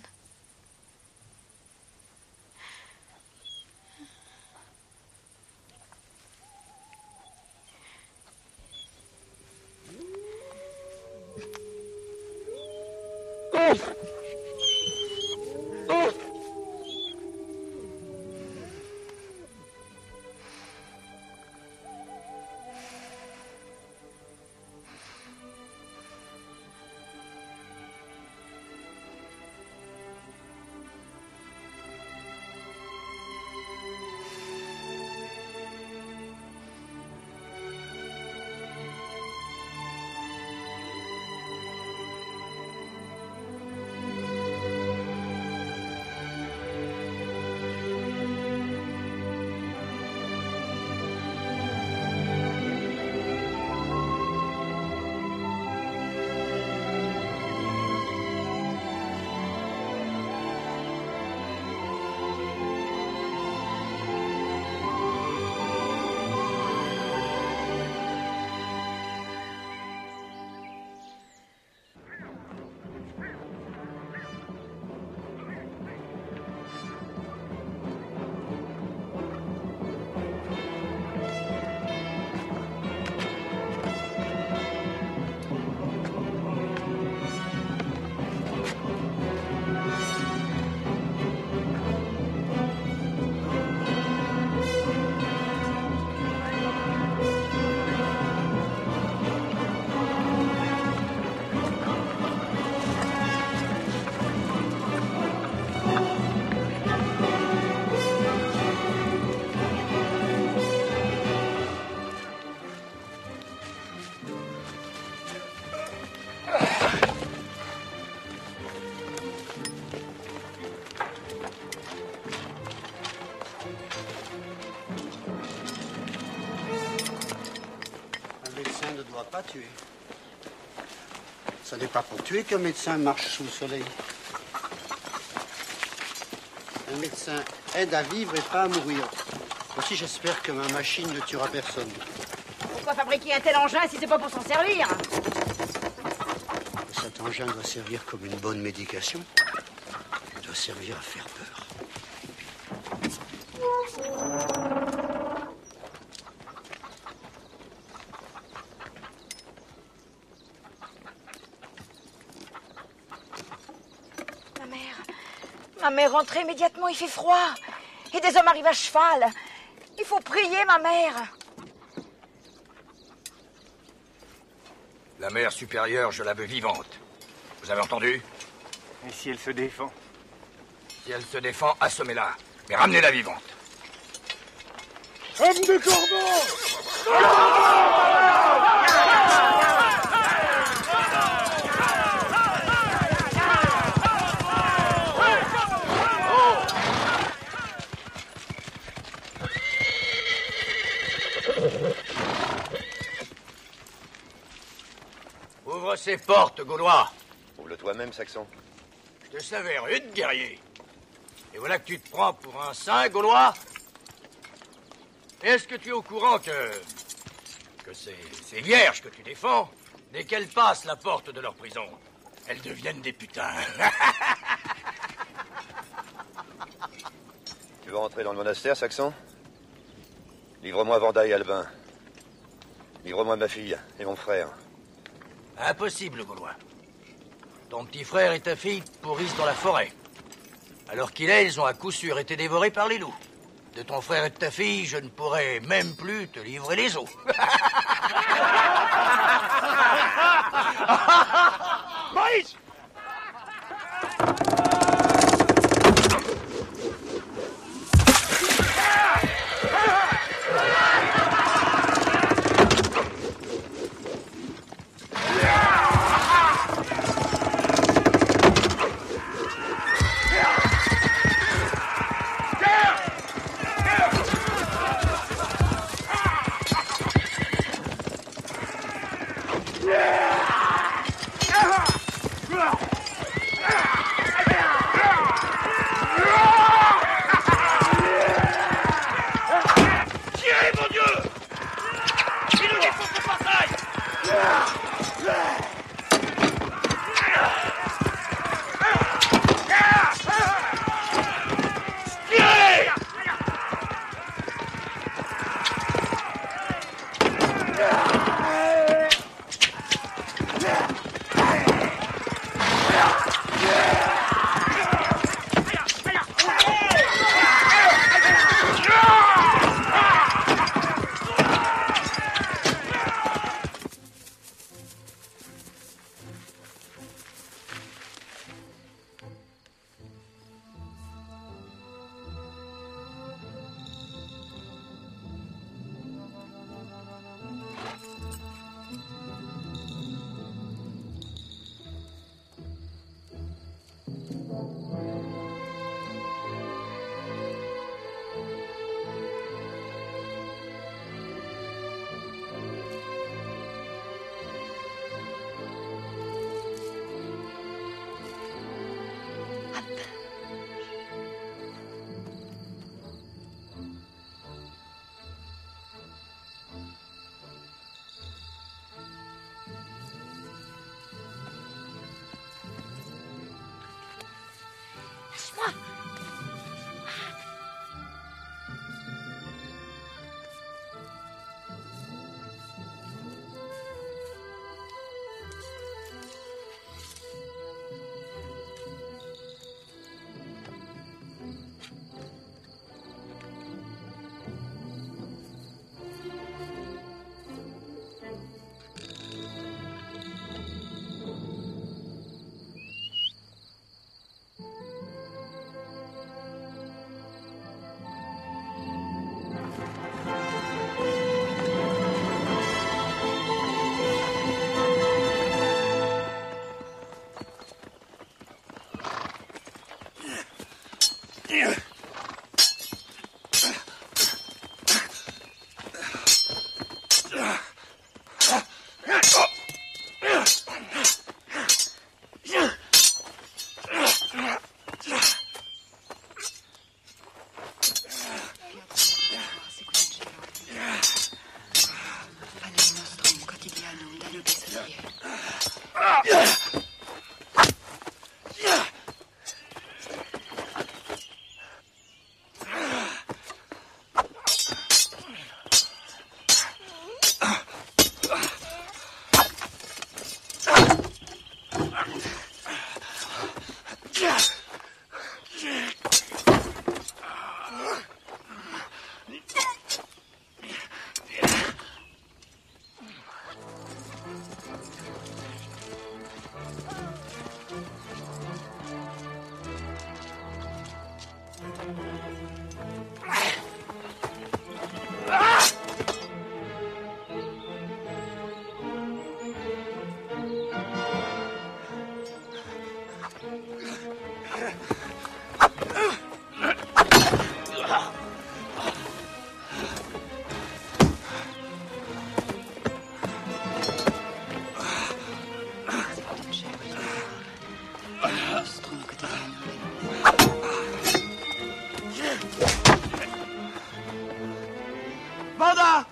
Pas tuer. Ça n'est pas pour tuer qu'un médecin marche sous le soleil. Un médecin aide à vivre et pas à mourir. Aussi, j'espère que ma machine ne tuera personne. Pourquoi fabriquer un tel engin si c'est pas pour s'en servir? Cet engin doit servir comme une bonne médication. Il doit servir à faire peur. Ma mère, rentrez immédiatement, il fait froid. Et des hommes arrivent à cheval. Il faut prier, ma mère. La mère supérieure, je la veux vivante. Vous avez entendu? Et si elle se défend? Si elle se défend, assommez-la. Mais ramenez-la vivante. Homme de Corbeau! Ouvre ces portes, Gaulois. Ouvre-le toi-même, Saxon. Je te savais rude, guerrier. Et voilà que tu te prends pour un saint, Gaulois. Est-ce que tu es au courant que ces vierges que tu défends, dès qu'elles passent la porte de leur prison, elles deviennent des putains. Tu veux rentrer dans le monastère, Saxon? Livre-moi Vanda et Albin. Livre-moi ma fille et mon frère. Impossible, Gaulois. Ton petit frère et ta fille pourrissent dans la forêt. Alors qu'il est, ils ont à coup sûr été dévorés par les loups. De ton frère et de ta fille, je ne pourrais même plus te livrer les os. Moïse! le baissonnier. Vanda!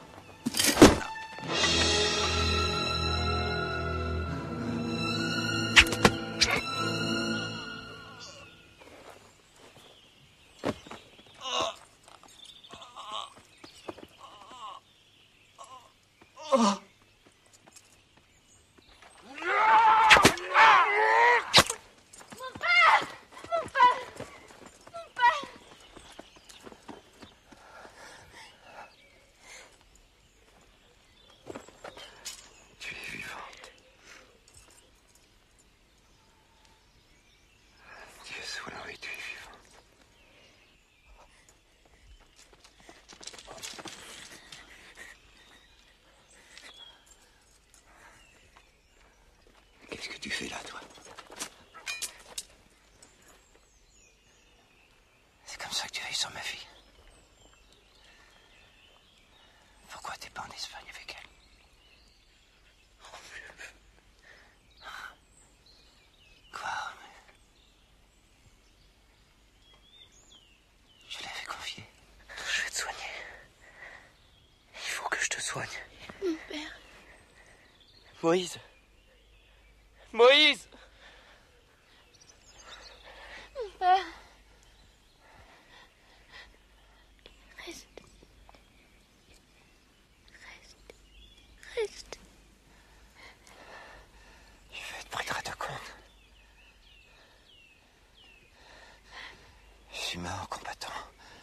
Qu'est-ce que tu fais là, toi? C'est comme ça que tu veilles sur ma fille. Pourquoi t'es pas en Espagne avec elle? Quoi? Je l'avais confié. Je vais te soigner. Il faut que je te soigne. Mon père. Moïse. Moïse! Mon père. Reste. Reste. Reste. Je veux être prêtre à te compte. Je suis mort combattant.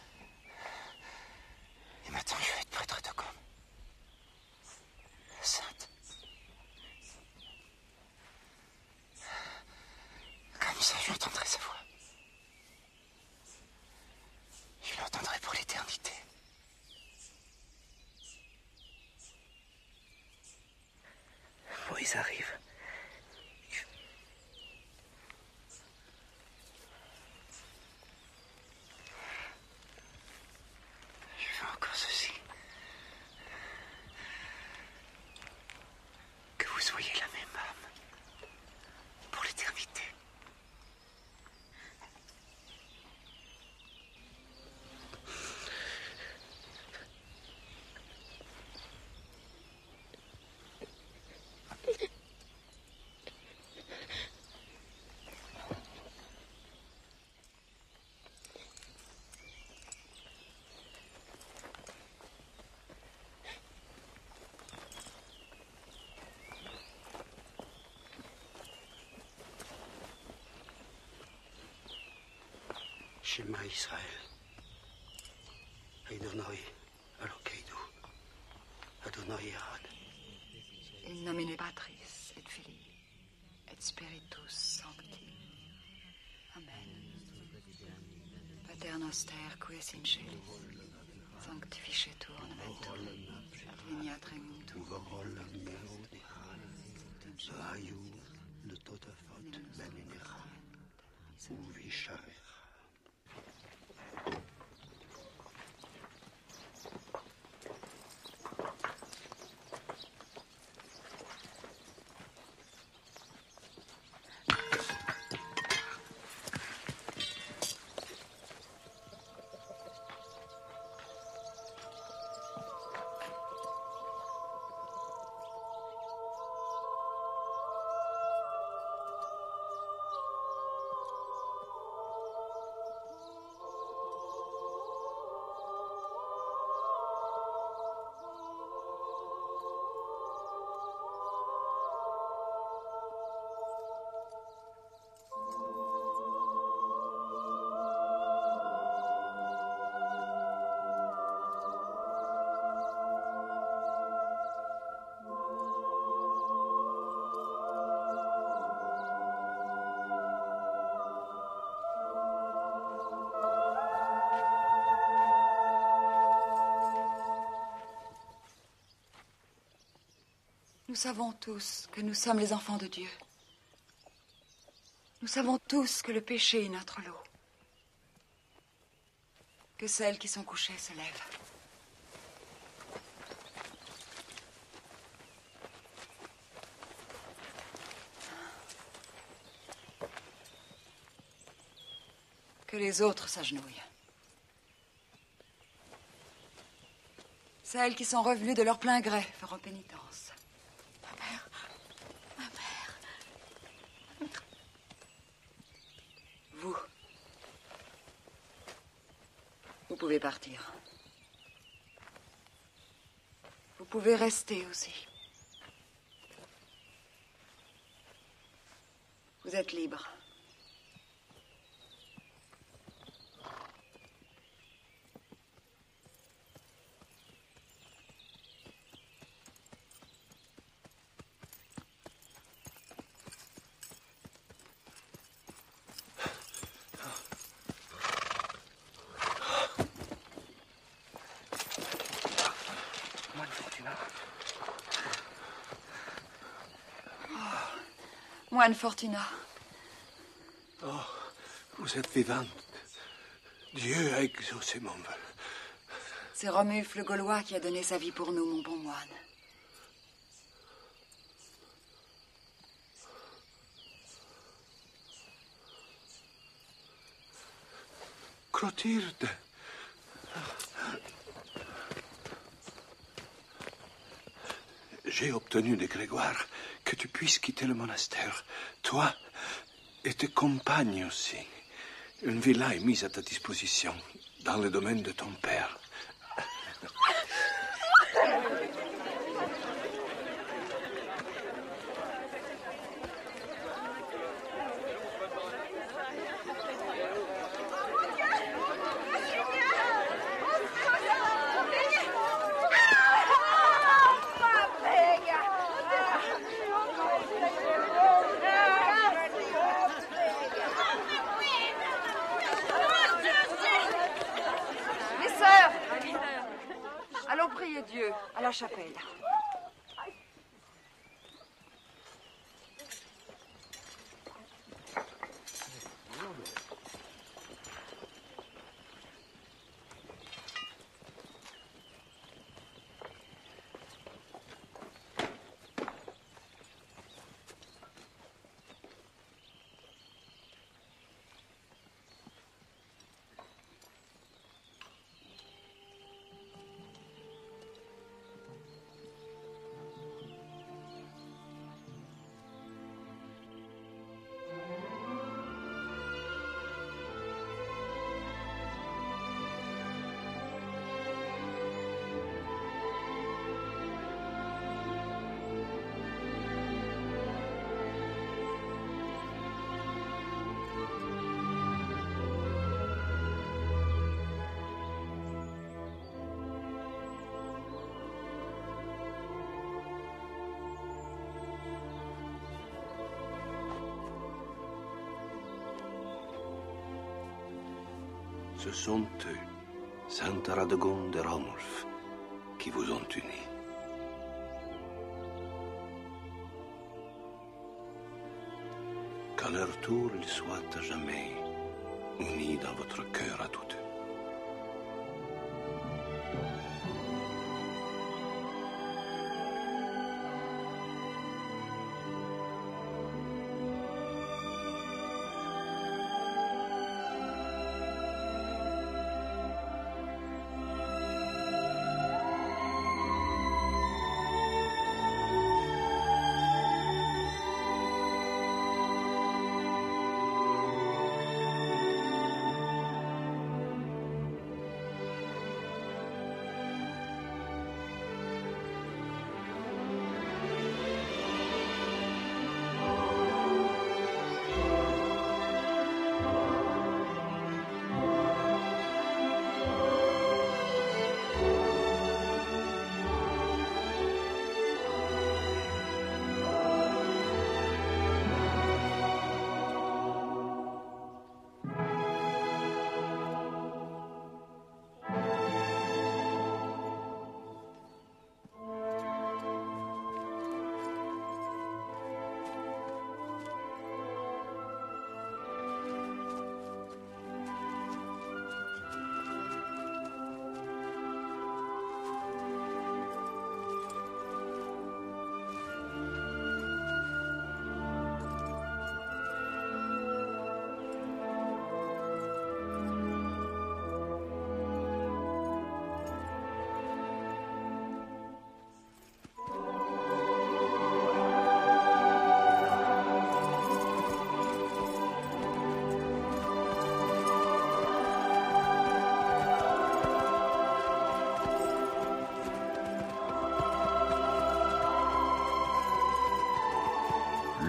Et maintenant je vais être prêtre à te compte. Sainte. Comme ça, j'entendrai sa voix. Je l'entendrai pour l'éternité. Moïse arrive. Je veux encore ceci. Que vous soyez la même âme pour l'éternité. Shema Israël. Adonai Elokeinu. Adonai Echad. In nomine Patris et Filii et Spiritus Sancti. Amen. Pater noster qui es in celis, sanctificetur nomen tuum, adveniat regnum tuum. Ayu le totafot benenera. Uvi sharecha. Nous savons tous que nous sommes les enfants de Dieu. Nous savons tous que le péché est notre lot. Que celles qui sont couchées se lèvent. Que les autres s'agenouillent. Celles qui sont revenues de leur plein gré feront pénitence. Ma mère. Ma mère. Vous pouvez partir. Vous pouvez rester aussi. Vous êtes libre. Moine Fortuna. Oh, vous êtes vivante. Dieu a exaucé mon vœu. C'est Romulf le Gaulois qui a donné sa vie pour nous, mon bon moine. Clotilde. J'ai obtenu de Grégoire que tu puisses quitter le monastère. Toi et tes compagnes aussi. Une villa est mise à ta disposition dans le domaine de ton père. Dieu à la chapelle. Ce sont eux, Sainte Radegonde et Romulf, qui vous ont unis. Qu'à leur tour, ils soient à jamais unis dans votre cœur à tous deux.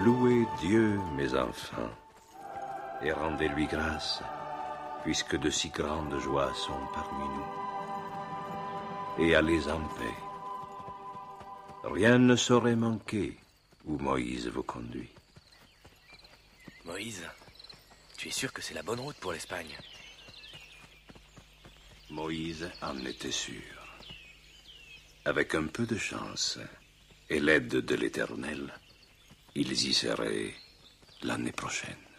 Louez Dieu, mes enfants, et rendez-lui grâce, puisque de si grandes joies sont parmi nous. Et allez en paix. Rien ne saurait manquer où Moïse vous conduit. Moïse, tu es sûr que c'est la bonne route pour l'Espagne? Moïse en était sûr. Avec un peu de chance et l'aide de l'Éternel, ils y seraient l'année prochaine.